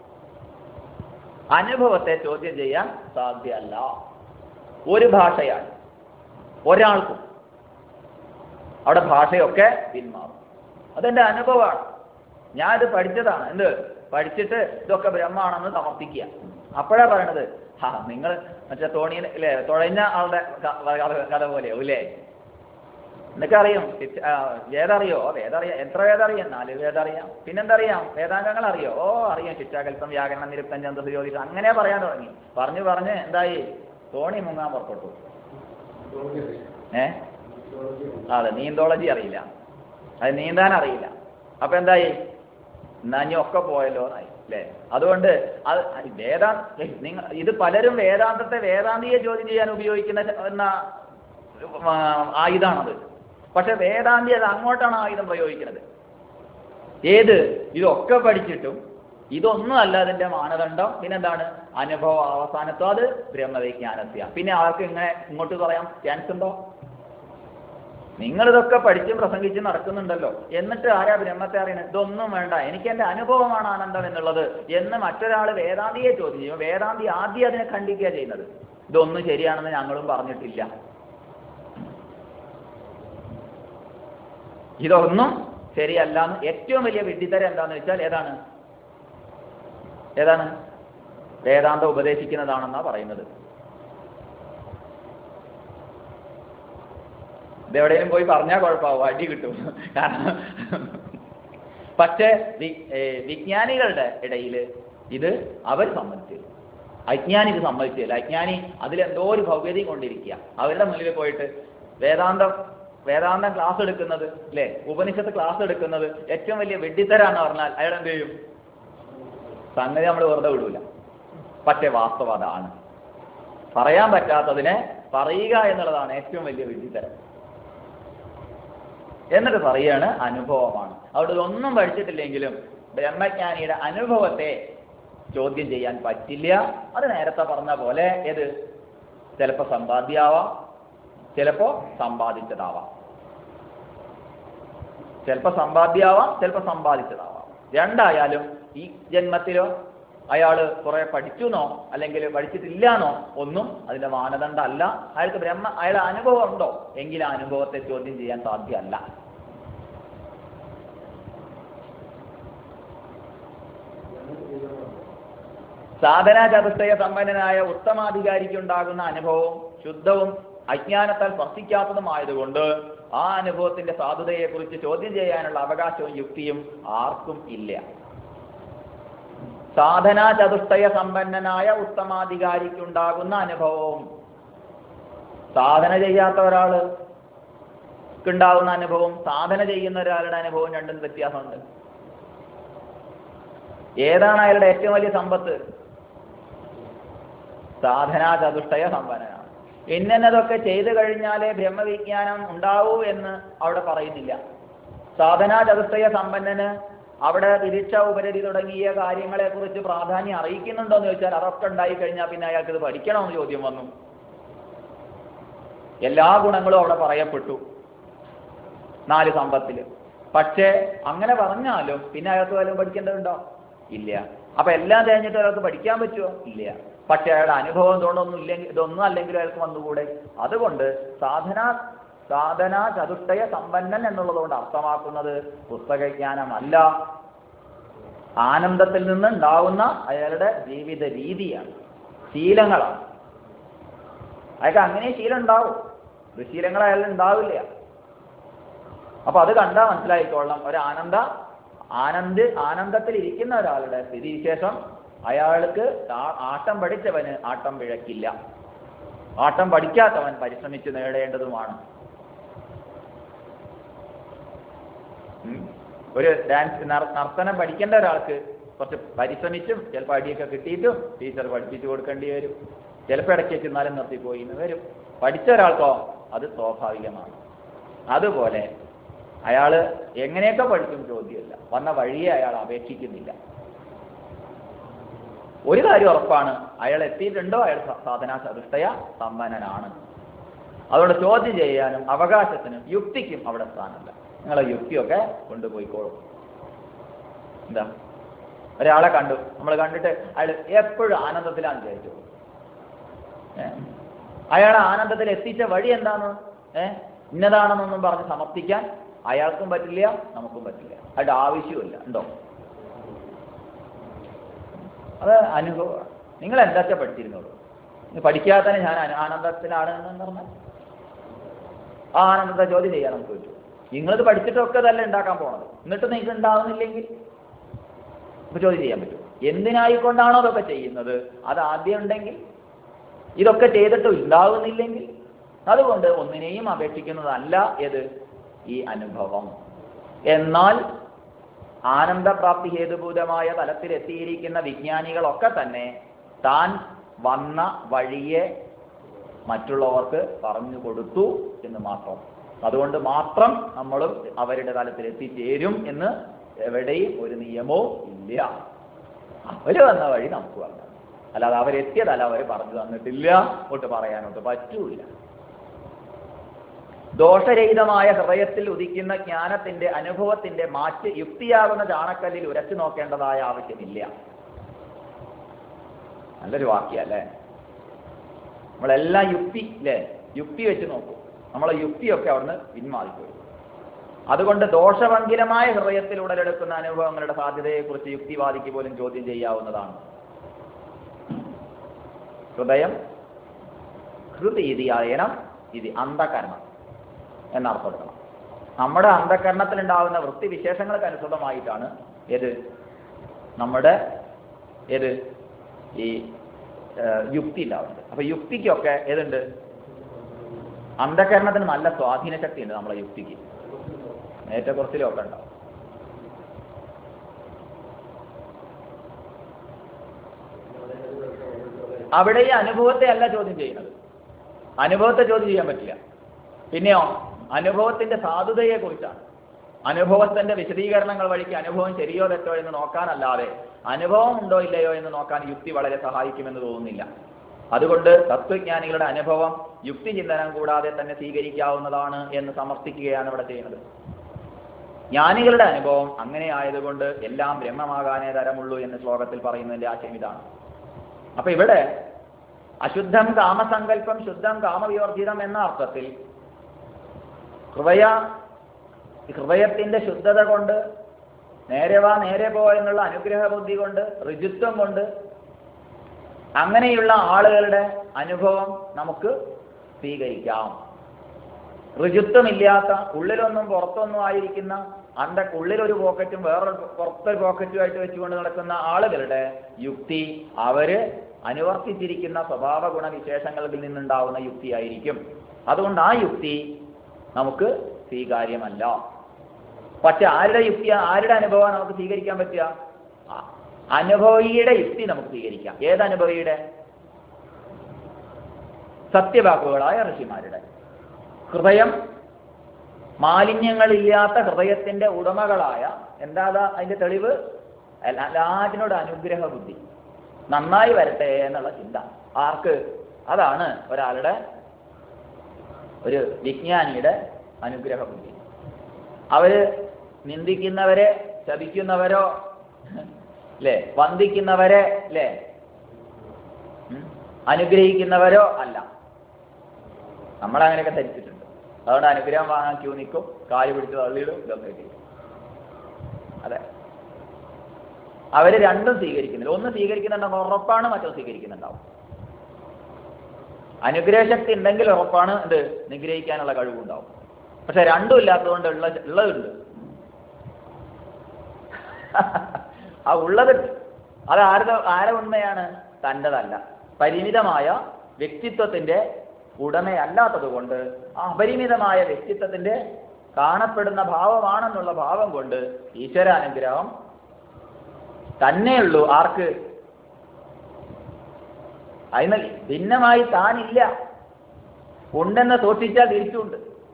അനുഭവത്തെ ചോദ്യം ചെയ്യാൻ സാധ്യമല്ല ഒരു ഭാഷയാൽ ഒരാൾക്കും. അവിടെ ഭാഷയൊക്കെ പിന്മാറും. അതെന്റെ അനുഭവമാണ്, ഞാനിത് പഠിച്ചതാണ്. എന്ത് പഠിച്ചിട്ട് ഇതൊക്കെ ബ്രഹ്മാണെന്ന് സമർപ്പിക്കുക. അപ്പോഴാ പറയണത് നിങ്ങൾ മറ്റേ തോണിയിൽ അല്ലേ തുഴഞ്ഞ ആളുടെ കഥ പോലെയോ അല്ലേ. എന്നൊക്കെ അറിയും. വേദറിയോ? വേദറിയാം. എത്ര വേദറിയാം? 4 വേദറിയാം. പിന്നെന്തറിയാം? വേദാംഗങ്ങൾ അറിയോ? അറിയാം. ശിക്ഷാകൽപ്പം, വ്യാകരണം, നിരുക്തം, ഛന്ദസ്, ജ്യോതിഷം, അങ്ങനെ പറയാൻ തുടങ്ങി. പറഞ്ഞ് എന്തായി? തോണി മുങ്ങാൻ പുറപ്പെട്ടു. അതെ, നീന്തോളജി അറിയില്ല, അത് നീന്താൻ അറിയില്ല. അപ്പൊ എന്തായി? എന്നാ ഇനി ഒക്കെ പോയല്ലോ എന്നായി അല്ലേ. അതുകൊണ്ട് അത് നിങ്ങൾ ഇത് പലരും വേദാന്തിയെ ചോദ്യം ചെയ്യാൻ ഉപയോഗിക്കുന്ന ആയുധാണത്. പക്ഷെ വേദാന്തി അത് അങ്ങോട്ടാണ് ആയുധം പ്രയോഗിക്കുന്നത്. ഏത്? ഇതൊക്കെ പഠിച്ചിട്ടും ഇതൊന്നും അല്ല അതിന്റെ മാനദണ്ഡം. പിന്നെന്താണ്? അനുഭവ അവസാനത്തോ അത് ബ്രഹ്മവിജ്ഞാനസ്യ. പിന്നെ ആൾക്ക് ഇങ്ങോട്ട് പറയാൻ ചാൻസ് ഉണ്ടോ? നിങ്ങളിതൊക്കെ പഠിച്ചും പ്രസംഗിച്ചും നടക്കുന്നുണ്ടല്ലോ, എന്നിട്ട് ആരാ ബ്രഹ്മത്തെ അറിയണം? ഇതൊന്നും വേണ്ട, എനിക്ക് എൻ്റെ അനുഭവമാണ് ആനന്ദം എന്നുള്ളത് എന്ന് മറ്റൊരാൾ വേദാന്തിയെ ചോദ്യം ചെയ്യും. വേദാന്തി ആദ്യം അതിനെ ഖണ്ഡിക്കുക ചെയ്യുന്നത്. ഇതൊന്നും ശരിയാണെന്ന് ഞങ്ങളും പറഞ്ഞിട്ടില്ല, ഇതൊന്നും ശരിയല്ല എന്ന്. ഏറ്റവും വലിയ വിഡ്ഢിത്തരം എന്താന്ന് വെച്ചാൽ ഏതാണ്? വേദാന്തം ഉപദേശിക്കുന്നതാണെന്നാ പറയുന്നത്. ഇതെവിടെയും പോയി പറഞ്ഞാൽ കുഴപ്പമാവും, അടി കിട്ടും. കാരണം പക്ഷേ വിജ്ഞാനികളുടെ ഇടയിൽ ഇത് അവർ സമ്മതിച്ചു, അജ്ഞാനി ഇത് സമ്മതിച്ചില്ല. അജ്ഞാനി അതിലെന്തോ ഒരു ഭൗതികം കൊണ്ടിരിക്കുക. അവരുടെ മുന്നിൽ പോയിട്ട് വേദാന്തം ക്ലാസ് എടുക്കുന്നത് അല്ലേ, ഉപനിഷത്ത് ക്ലാസ് എടുക്കുന്നത് ഏറ്റവും വലിയ വെഡിത്തരാന്ന് പറഞ്ഞാൽ അയാൾ എന്ത് ചെയ്യും? സംഗതി നമ്മൾ വെറുതെ വിടൂല. പക്ഷേ വാസ്തവം അതാണ്. പറയാൻ പറ്റാത്തതിനെ പറയുക എന്നുള്ളതാണ് ഏറ്റവും വലിയ വെഡിത്തരം. എന്നിട്ട് പറയാണ് അനുഭവമാണ്. അവിടെ ഇതൊന്നും പഠിച്ചിട്ടില്ലെങ്കിലും ബ്രഹ്മജ്ഞാനിയുടെ അനുഭവത്തെ ചോദ്യം ചെയ്യാൻ പറ്റില്ല. അത് നേരത്തെ പറഞ്ഞ പോലെ ഏത്? ചിലപ്പോൾ സമ്പാദ്യാവാം, ചിലപ്പോൾ സമ്പാദിച്ചതാവാം. ചിലപ്പോൾ സമ്പാദ്യാവാം, ചിലപ്പോൾ സമ്പാദിച്ചതാവാം. രണ്ടായാലും ഈ ജന്മത്തിലോ അയാൾ കുറെ പഠിച്ചുന്നോ അല്ലെങ്കിൽ പഠിച്ചിട്ടില്ലാന്നോ ഒന്നും അതിന്റെ മാനദണ്ഡം അല്ല. അയാളുടെ അനുഭവം ഉണ്ടോ എങ്കിൽ ആ അനുഭവത്തെ ചോദ്യം ചെയ്യാൻ സാധ്യമല്ല. സാധനാ ചതുഷ്ടയ സമ്പന്നനായ ഉത്തമാധികാരിക്കുണ്ടാകുന്ന അനുഭവവും ശുദ്ധവും അജ്ഞാനത്താൽ സ്പർശിക്കാത്തതുമായതുകൊണ്ട് ആ അനുഭവത്തിന്റെ സാധുതയെക്കുറിച്ച് ചോദ്യം ചെയ്യാനുള്ള അവകാശവും യുക്തിയും ആർക്കും ഇല്ല. സാധനാ ചതുഷ്ടയ സമ്പന്നനായ ഉത്തമാധികാരിക്കുണ്ടാകുന്ന അനുഭവവും സാധന ചെയ്യാത്ത ഒരാൾക്കുണ്ടാകുന്ന അനുഭവം സാധന ചെയ്യുന്ന ഒരാളുടെ അനുഭവം രണ്ടും വ്യത്യാസമുണ്ട്. ഏതാണ് അയാളുടെ ഏറ്റവും വലിയ സമ്പത്ത്? സാധനാ ചതുഷ്ടയ സമ്പന്നനാണ്. ഇന്നതൊക്കെ ചെയ്തു കഴിഞ്ഞാലേ ബ്രഹ്മവിജ്ഞാനം ഉണ്ടാവൂ എന്ന് അവിടെ പറയുന്നില്ല. സാധനാ ചതുഷ്ടയ സമ്പന്നന് അവിടെ തിരിച്ച ഉപരതി തുടങ്ങിയ കാര്യങ്ങളെക്കുറിച്ച് പ്രാധാന്യം അറിയിക്കുന്നുണ്ടോ എന്ന് ചോദിച്ചാൽ അതൊക്കെ ഉണ്ടായി കഴിഞ്ഞാൽ പിന്നെ അയാൾക്ക് ഇത് പഠിക്കണമെന്ന് ചോദ്യം വന്നു. എല്ലാ ഗുണങ്ങളും അവിടെ പറയപ്പെട്ടു 4 സമ്പത്തിൽ. പക്ഷേ അങ്ങനെ പറഞ്ഞാലും പിന്നെ അയാൾക്ക് വല്ലതും പഠിക്കേണ്ടതുണ്ടോ? ഇല്ല. അപ്പൊ എല്ലാം കഴിഞ്ഞിട്ട് അയാൾക്ക് പഠിക്കാൻ പറ്റുമോ? ഇല്ല. പക്ഷെ അയാളുടെ അനുഭവം ഇതൊന്നും അല്ലെങ്കിലും അയാൾക്ക് വന്നുകൂടെ? അതുകൊണ്ട് സാധന ചതുഷ്ടയ സമ്പന്നൻ എന്നുള്ളത് കൊണ്ട് അർത്ഥമാക്കുന്നത് പുസ്തകജ്ഞാനമല്ല, ആനന്ദത്തിൽ നിന്ന് ഉണ്ടാവുന്ന അയാളുടെ ജീവിത രീതിയാണ്, ശീലങ്ങളാണ്. അയാൾക്ക് അങ്ങനെ ശീലം ഉണ്ടാവും, ദുശീലങ്ങൾ അയാൾ ഉണ്ടാവില്ല. അപ്പൊ അത് കണ്ടാൽ മനസ്സിലായിക്കോളണം. ആനന്ദത്തിൽ ഇരിക്കുന്ന ഒരാളുടെ സ്ഥിതിവിശേഷം അയാൾക്ക് ആട്ടം പഠിച്ചവന് ആട്ടം പിഴക്കില്ല, ആട്ടം പഠിക്കാത്തവൻ പരിശ്രമിച്ച് നേടേണ്ടതുമാണ്. ഒരു നർത്തനം പഠിക്കേണ്ട ഒരാൾക്ക് കുറച്ച് പരിശ്രമിച്ചും ചിലപ്പോൾ അടിയൊക്കെ കിട്ടിയിട്ടും ടീച്ചർ പഠിപ്പിച്ചു കൊടുക്കേണ്ടി വരും. ചിലപ്പോൾ ഇടയ്ക്ക് ചെന്നാലും നിർത്തിപ്പോയി എന്ന് വരും. പഠിച്ച ഒരാൾക്കോ അത് സ്വാഭാവികമാണ്. അതുപോലെ അയാൾ എങ്ങനെയൊക്കെ പഠിക്കും ചോദ്യമല്ല, വന്ന വഴിയെ അയാൾ അപേക്ഷിക്കുന്നില്ല. ഒരു കാര്യം ഉറപ്പാണ്, അയാൾ എത്തിയിട്ടുണ്ടോ അയാൾ സാധനാ ചതുഷ്ടയ സമ്പന്നനാണ്. അതുകൊണ്ട് ചോദ്യം ചെയ്യാനും അവകാശത്തിനും യുക്തിക്കും അവിടെ സ്ഥാനമില്ല. നിങ്ങളെ യുക്തിയൊക്കെ കൊണ്ടുപോയിക്കോളും. എന്താ, ഒരാളെ കണ്ടു, നമ്മൾ കണ്ടിട്ട് അയാൾ എപ്പോഴും ആനന്ദത്തിലാണ് വിചാരിച്ചു. അയാളെ ആനന്ദത്തിൽ എത്തിച്ച വഴി എന്താണ്, ഇന്നതാണെന്നൊന്നും പറഞ്ഞ് സമർത്ഥിക്കാൻ അയാൾക്കും പറ്റില്ല, നമുക്കും പറ്റില്ല. അയാളുടെ ആവശ്യമില്ല. ഉണ്ടോ? അത് അനുഭവമാണ്. നിങ്ങൾ എന്തൊക്കെ പഠിച്ചിരുന്നുള്ളൂ, പഠിക്കാതെ തന്നെ ഞാൻ ആനന്ദത്തിലാണ് എന്ന് പറഞ്ഞാൽ ആ ആനന്ദത്തെ ചോദ്യം ചെയ്യാൻ നമുക്ക് പറ്റും. നിങ്ങളിത് പഠിച്ചിട്ടൊക്കെ തന്നെ ഉണ്ടാക്കാൻ പോണത്, എന്നിട്ട് നിങ്ങൾക്ക് ഉണ്ടാവുന്നില്ലെങ്കിൽ ഇപ്പൊ ചോദ്യം ചെയ്യാൻ പറ്റും. എന്തിനായിക്കൊണ്ടാണോ അതൊക്കെ ചെയ്യുന്നത്, അത് ആദ്യം ഉണ്ടെങ്കിൽ, ഇതൊക്കെ ചെയ്തിട്ട് ഉണ്ടാവുന്നില്ലെങ്കിൽ, അതുകൊണ്ട് ഒന്നിനെയും അപേക്ഷിക്കുന്നതല്ല ഏത്, ഈ അനുഭവം. എന്നാൽ ആനന്ദപ്രാപ്തി ഹേതുഭൂതമായ തലത്തിലെത്തിയിരിക്കുന്ന വിജ്ഞാനികളൊക്കെ തന്നെ താൻ വന്ന വഴിയെ മറ്റുള്ളവർക്ക് പറഞ്ഞു കൊടുത്തു എന്ന് മാത്രം. അതുകൊണ്ട് മാത്രം നമ്മളും അവരുടെ തലത്തിൽ എത്തിച്ചേരും എന്ന് എവിടെയും ഒരു നിയമവും ഇല്ല. അവര് വന്ന വഴി നമുക്ക് പറഞ്ഞു, അല്ലാതെ അവരെത്തിയതല്ല അവർ പറഞ്ഞു തന്നിട്ടില്ല, ഒട്ട് പറയാനോട്ട് പറ്റൂല. ദോഷരഹിതമായ ഹൃദയത്തിൽ ഉദിക്കുന്ന ജ്ഞാനത്തിന്റെ അനുഭവത്തിന്റെ മാറ്റ് യുക്തിയാകുന്ന ചാണക്കല്ലിൽ ഉരച്ചു നോക്കേണ്ടതായ ആവശ്യമില്ല. നല്ലൊരു വാക്യല്ലേ? നമ്മളെല്ലാം യുക്തി വെച്ച് നോക്കും. നമ്മളെ യുക്തിയൊക്കെ അവിടുന്ന് പിന്മാറിപ്പോയി. അതുകൊണ്ട് ദോഷഭംഗിരമായ ഹൃദയത്തിൽ ഉടലെടുക്കുന്ന അനുഭവങ്ങളുടെ സാധ്യതയെക്കുറിച്ച് യുക്തിവാദിക്ക് പോലും ചോദ്യം ചെയ്യാവുന്നതാണ്. ഹൃദയം ഹൃദയനം ഇത് അന്ധകരണം എന്നർത്ഥപ്പെടുത്തണം. നമ്മുടെ അന്ധകരണത്തിലുണ്ടാകുന്ന വൃത്തിവിശേഷങ്ങൾക്ക് അനുസൃതമായിട്ടാണ് നമ്മുടെ ഈ യുക്തി ഉണ്ടാവുന്നത്. അപ്പൊ യുക്തിക്കൊക്കെ ഏതുണ്ട്, അന്ധകരണത്തിന് നല്ല സ്വാധീന ശക്തി ഉണ്ട്. നമ്മളെ യുക്തിക്ക് ഏറ്റക്കുറച്ചിലൊക്കെ ഉണ്ടാവും. അവിടെ ഈ അനുഭവത്തെ അല്ല ചോദ്യം ചെയ്യുന്നത്, അനുഭവത്തെ ചോദ്യം ചെയ്യാൻ പറ്റില്ല. പിന്നെയോ അനുഭവത്തിന്റെ സാധുതയെ കുറിച്ചാണ്. അനുഭവത്തിന്റെ വിശദീകരണങ്ങൾ വഴിക്ക് അനുഭവം ശരിയോ തെറ്റോ എന്ന് നോക്കാനല്ലാതെ അനുഭവം ഉണ്ടോ ഇല്ലയോ എന്ന് നോക്കാൻ യുക്തി വളരെ സഹായിക്കുമെന്ന് തോന്നുന്നില്ല. അതുകൊണ്ട് തത്വജ്ഞാനികളുടെ അനുഭവം യുക്തിചിന്തനം കൂടാതെ തന്നെ സ്വീകരിക്കാവുന്നതാണ് എന്ന് സമർത്ഥിക്കുകയാണ് ഇവിടെ ചെയ്യുന്നത്. ജ്ഞാനികളുടെ അനുഭവം അങ്ങനെ ആയതുകൊണ്ട് എല്ലാം ബ്രഹ്മമാകാനേ തരമുള്ളൂ എന്ന് ശ്ലോകത്തിൽ പറയുന്നതിന്റെ ആശയം ഇതാണ്. അപ്പൊ ഇവിടെ അശുദ്ധം കാമസങ്കല്പം ശുദ്ധം കാമവിവർജിതം എന്ന അർത്ഥത്തിൽ ഹൃദയത്തിന്റെ ശുദ്ധത കൊണ്ട്, നേരെ വാ നേരെ പോ എന്നുള്ള അനുഗ്രഹ ബുദ്ധി കൊണ്ട്, ഋജുത്വം കൊണ്ട് അങ്ങനെയുള്ള ആളുകളുടെ അനുഭവം നമുക്ക് സ്വീകരിക്കാം. ഋജുത്വമില്ലാത്ത, ഉള്ളിലൊന്നും പുറത്തൊന്നും ആയിരിക്കുന്ന ഉള്ളിൽ ഒരു പോക്കറ്റും വേറൊരു പുറത്തൊരു പോക്കറ്റുമായിട്ട് വെച്ചുകൊണ്ട് നടക്കുന്ന ആളുകളുടെ യുക്തി അവര് അനുവർത്തിച്ചിരിക്കുന്ന സ്വഭാവ ഗുണവിശേഷങ്ങളിൽ നിന്നുണ്ടാവുന്ന യുക്തിയായിരിക്കും. അതുകൊണ്ട് ആ യുക്തി നമുക്ക് സ്വീകാര്യമല്ല. പക്ഷെ ആരുടെ യുക്തി, ആരുടെ അനുഭവം നമുക്ക് സ്വീകരിക്കാൻ പറ്റുക? അനുഭവിയുടെ യുക്തി നമുക്ക് സ്വീകരിക്കാം. ഏതനുഭവിയുടെ? സത്യവാക്കുകളായ ഋഷിമാരുടെ. ഹൃദയം മാലിന്യങ്ങളില്ലാത്ത ഹൃദയത്തിന്റെ ഉടമകളായ, എന്താ അതിന്റെ തെളിവ്? എല്ലാറ്റിനോട് അനുഗ്രഹ ബുദ്ധി, നന്നായി വരട്ടെ എന്നുള്ള ചിന്ത. ആർക്ക്? അതാണ് ഒരാളുടെ, ഒരു വിജ്ഞാനിയുടെ അനുഗ്രഹ ബുദ്ധി. അവര് നിന്ദിക്കുന്നവരെ, ശപിക്കുന്നവരോ അല്ലേ, വന്ദിക്കുന്നവരെ അല്ലേ, അനുഗ്രഹിക്കുന്നവരോ അല്ല. നമ്മളങ്ങനെയൊക്കെ ധരിച്ചിട്ടുണ്ട്. അതുകൊണ്ട് അനുഗ്രഹം വാങ്ങാൻ ക്യൂ നിൽക്കും, കാല് പിടിച്ച് തള്ളിയിടും, ഇതൊക്കെ ചെയ്യും. അതെ, അവര് രണ്ടും സ്വീകരിക്കുന്നില്ല. ഒന്ന് സ്വീകരിക്കുന്നുണ്ടെങ്കിൽ ഉറപ്പാണ് മറ്റൊന്ന് സ്വീകരിക്കുന്നുണ്ടാവും. അനുഗ്രഹശക്തി ഉണ്ടെങ്കിൽ ഉറപ്പാണ് എന്ത്, നിഗ്രഹിക്കാനുള്ള കഴിവുണ്ടാവും. പക്ഷെ രണ്ടും ഇല്ലാത്തതുകൊണ്ട് ഉള്ളതുണ്ട്. ആ ഉള്ളത് അത് ആരുടെ ഉണ്മയാണ്? തൻ്റെതല്ല. പരിമിതമായ വ്യക്തിത്വത്തിന്റെ ഉടമയല്ലാത്തത് കൊണ്ട്, ആ അപരിമിതമായ വ്യക്തിത്വത്തിന്റെ കാണപ്പെടുന്ന ഭാവമാണെന്നുള്ള ഭാവം കൊണ്ട് ഈശ്വരാനുഗ്രഹം തന്നെയുള്ളൂ. ആർക്ക്? അതിന് ഭിന്നമായി താനില്ല. ഉണ്ടെന്ന് തോഷിച്ചാൽ തിരിച്ചുണ്ട്.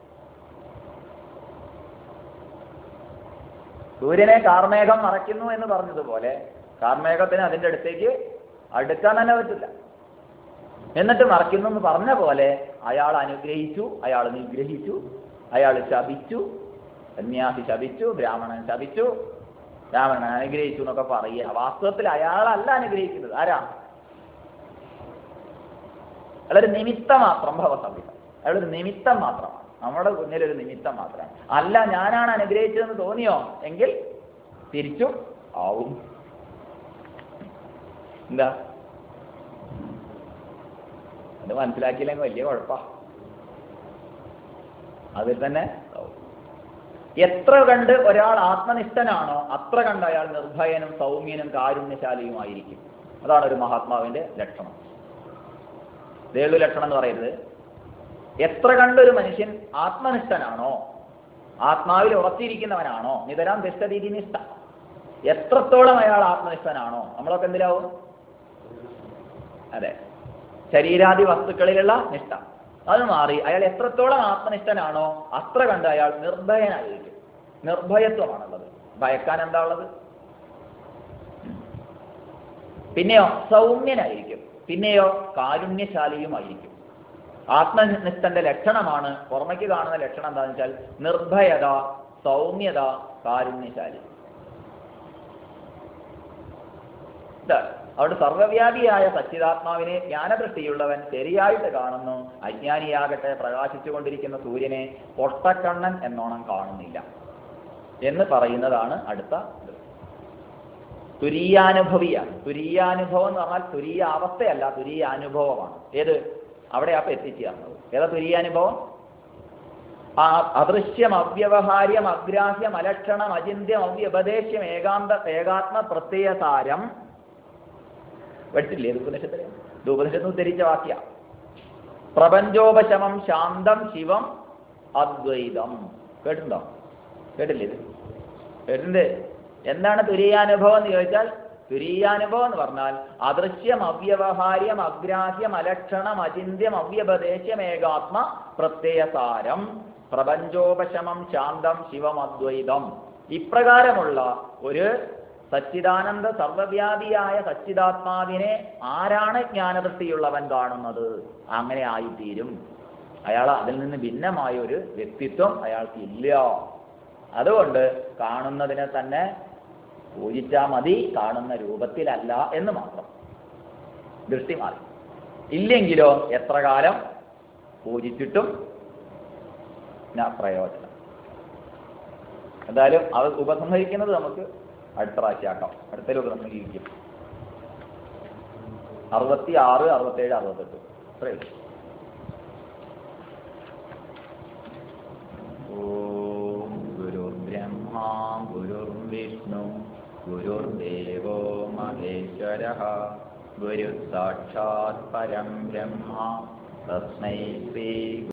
സൂര്യനെ കാർമേഘം മറയ്ക്കുന്നു എന്ന് പറഞ്ഞതുപോലെ കാർമേഘത്തിന് അതിൻ്റെ അടുത്തേക്ക് അടുക്കാൻ തന്നെ പറ്റില്ല. എന്നിട്ട് മറയ്ക്കുന്നു എന്ന് പറഞ്ഞ പോലെ അയാൾ അനുഗ്രഹിച്ചു, അയാൾ നിഗ്രഹിച്ചു, അയാൾ ശപിച്ചു, സന്യാസി ശപിച്ചു, ബ്രാഹ്മണൻ ശപിച്ചു, ബ്രാഹ്മണൻ അനുഗ്രഹിച്ചു എന്നൊക്കെ പറയുക. വാസ്തവത്തിൽ അയാളല്ല അനുഗ്രഹിക്കുന്നത്. ആരാ? അയാളൊരു നിമിത്തം മാത്രം. ഭവസംവിധം അയാളൊരു നിമിത്തം മാത്രമാണ്. നമ്മുടെ മുന്നിലൊരു നിമിത്തം മാത്രമാണ്. അല്ല ഞാനാണ് അനുഗ്രഹിച്ചതെന്ന് തോന്നിയോ എങ്കിൽ തിരിച്ചും ആവും. എന്താ അത് മനസ്സിലാക്കിയില്ലെങ്കിൽ വലിയ കുഴപ്പാ. അതിൽ തന്നെ എത്ര കണ്ട് ഒരാൾ ആത്മനിഷ്ഠനാണോ അത്ര കണ്ട് അയാൾ നിർഭയനും സൗമ്യനും കാരുണ്യശാലിയുമായിരിക്കും. അതാണ് ഒരു മഹാത്മാവിന്റെ ലക്ഷണം. ദേളു ലക്ഷണം എന്ന് പറയുന്നത്, എത്ര കണ്ടൊരു മനുഷ്യൻ ആത്മനിഷ്ഠനാണോ, ആത്മാവിൽ ഉറച്ചിരിക്കുന്നവനാണോ, നിതരാം തിഷ്ഠതീതി നിഷ്ഠ, എത്രത്തോളം അയാൾ ആത്മനിഷ്ഠനാണോ, നമ്മളൊക്കെ എന്തിലാവും? അതെ, ശരീരാദി വസ്തുക്കളിലുള്ള നിഷ്ഠ അത് മാറി അയാൾ എത്രത്തോളം ആത്മനിഷ്ഠനാണോ അത്ര കണ്ട് അയാൾ നിർഭയനായിരിക്കും. നിർഭയത്വമാണുള്ളത്. ഭയക്കാൻ എന്താ ഉള്ളത്? പിന്നെയോ സൗമ്യനായിരിക്കും. പിന്നെയോ കാരുണ്യശാലിയുമായിരിക്കും. ആത്മനിഷ്ഠന്റെ ലക്ഷണമാണ്, പുറമേക്ക് കാണുന്ന ലക്ഷണം എന്താണെന്ന് വെച്ചാൽ നിർഭയത, സൗമ്യത, കാരുണ്യശാലി. അവിടെ സർവ്വവ്യാപിയായ സച്ചിദാത്മാവിനെ ജ്ഞാനദൃഷ്ടിയുള്ളവൻ ശരിയായിട്ട് കാണുന്നു. അജ്ഞാനിയാകട്ടെ പ്രകാശിച്ചു കൊണ്ടിരിക്കുന്ന സൂര്യനെ പൊട്ടക്കണ്ണൻ എന്നോണം കാണുന്നില്ല എന്ന് പറയുന്നതാണ് അടുത്ത തുരീയാനുഭവിയാണ്. തുരീയാനുഭവം എന്ന് പറഞ്ഞാൽ തുരീയ അവസ്ഥയല്ല, തുരീയ അനുഭവമാണ്. ഏത്? അവിടെ അപ്പൊ എത്തിച്ചേർന്നത്. ഏതാ തുരീയാനുഭവം? അദൃശ്യം, അവ്യവഹാര്യം, അഗ്രാഹ്യം, അലക്ഷണം, അചിന്യം, അവ്യപദേശം, ഏകാത്മ പ്രത്യയസാരം. പഠിച്ചില്ലേ ഉപനിഷത്തില്? ഇത് ഉപനിഷത്ത് ഉദ്ധരിച്ച വാക്യ. പ്രപഞ്ചോപശമം, ശാന്തം, ശിവം, അദ്വൈതം. കേട്ടിട്ടുണ്ടോ? കേട്ടില്ലേ ഇത്? കേട്ടിട്ടുണ്ട്. എന്താണ് തുരീയാനുഭവം എന്ന് ചോദിച്ചാൽ, തുരീയാനുഭവം എന്ന് പറഞ്ഞാൽ അദൃശ്യം, അവ്യവഹാര്യം, അഗ്രാഹ്യം, അലക്ഷണം, അചിന്യം, അവ്യപദേശം, ഏകാത്മ പ്രത്യയസാരം, പ്രപഞ്ചോപശമം, ശാന്തം, ശിവം, അദ്വൈതം. ഇപ്രകാരമുള്ള ഒരു സച്ചിദാനന്ദ സർവവ്യാപിയായ സച്ചിദാത്മാവിനെ ആരാണ് ജ്ഞാനദൃഷ്ടിയുള്ളവൻ കാണുന്നത്? അങ്ങനെ ആയിത്തീരും. അയാൾ അതിൽ നിന്ന് ഭിന്നമായ ഒരു വ്യക്തിത്വം അയാൾക്ക് ഇല്ല. അതുകൊണ്ട് കാണുന്നതിനെ തന്നെ പൂജിച്ചാൽ മതി, കാണുന്ന രൂപത്തിലല്ല എന്ന് മാത്രം. ദൃഷ്ടി മാറി. ഇല്ലെങ്കിലോ എത്ര കാലം പൂജിച്ചിട്ടും പ്രയോജനം. എന്തായാലും അത് ഉപസംഹരിക്കുന്നത് നമുക്ക് അടുത്ത പ്രാവശ്യമാക്കാം. അടുത്തതിൽ ഉപസംഹരിക്കും. 66, 67, 68 അത്രയും. ഓം ഗുരു ബ്രഹ്മ ഗുരുർവിഷ്ണു ഗുരുർദേവോ മഹേശ്വരഃ ഗുരുഃ സാക്ഷാത് പരം ബ്രഹ്മ തസ്മൈ ശ്രീ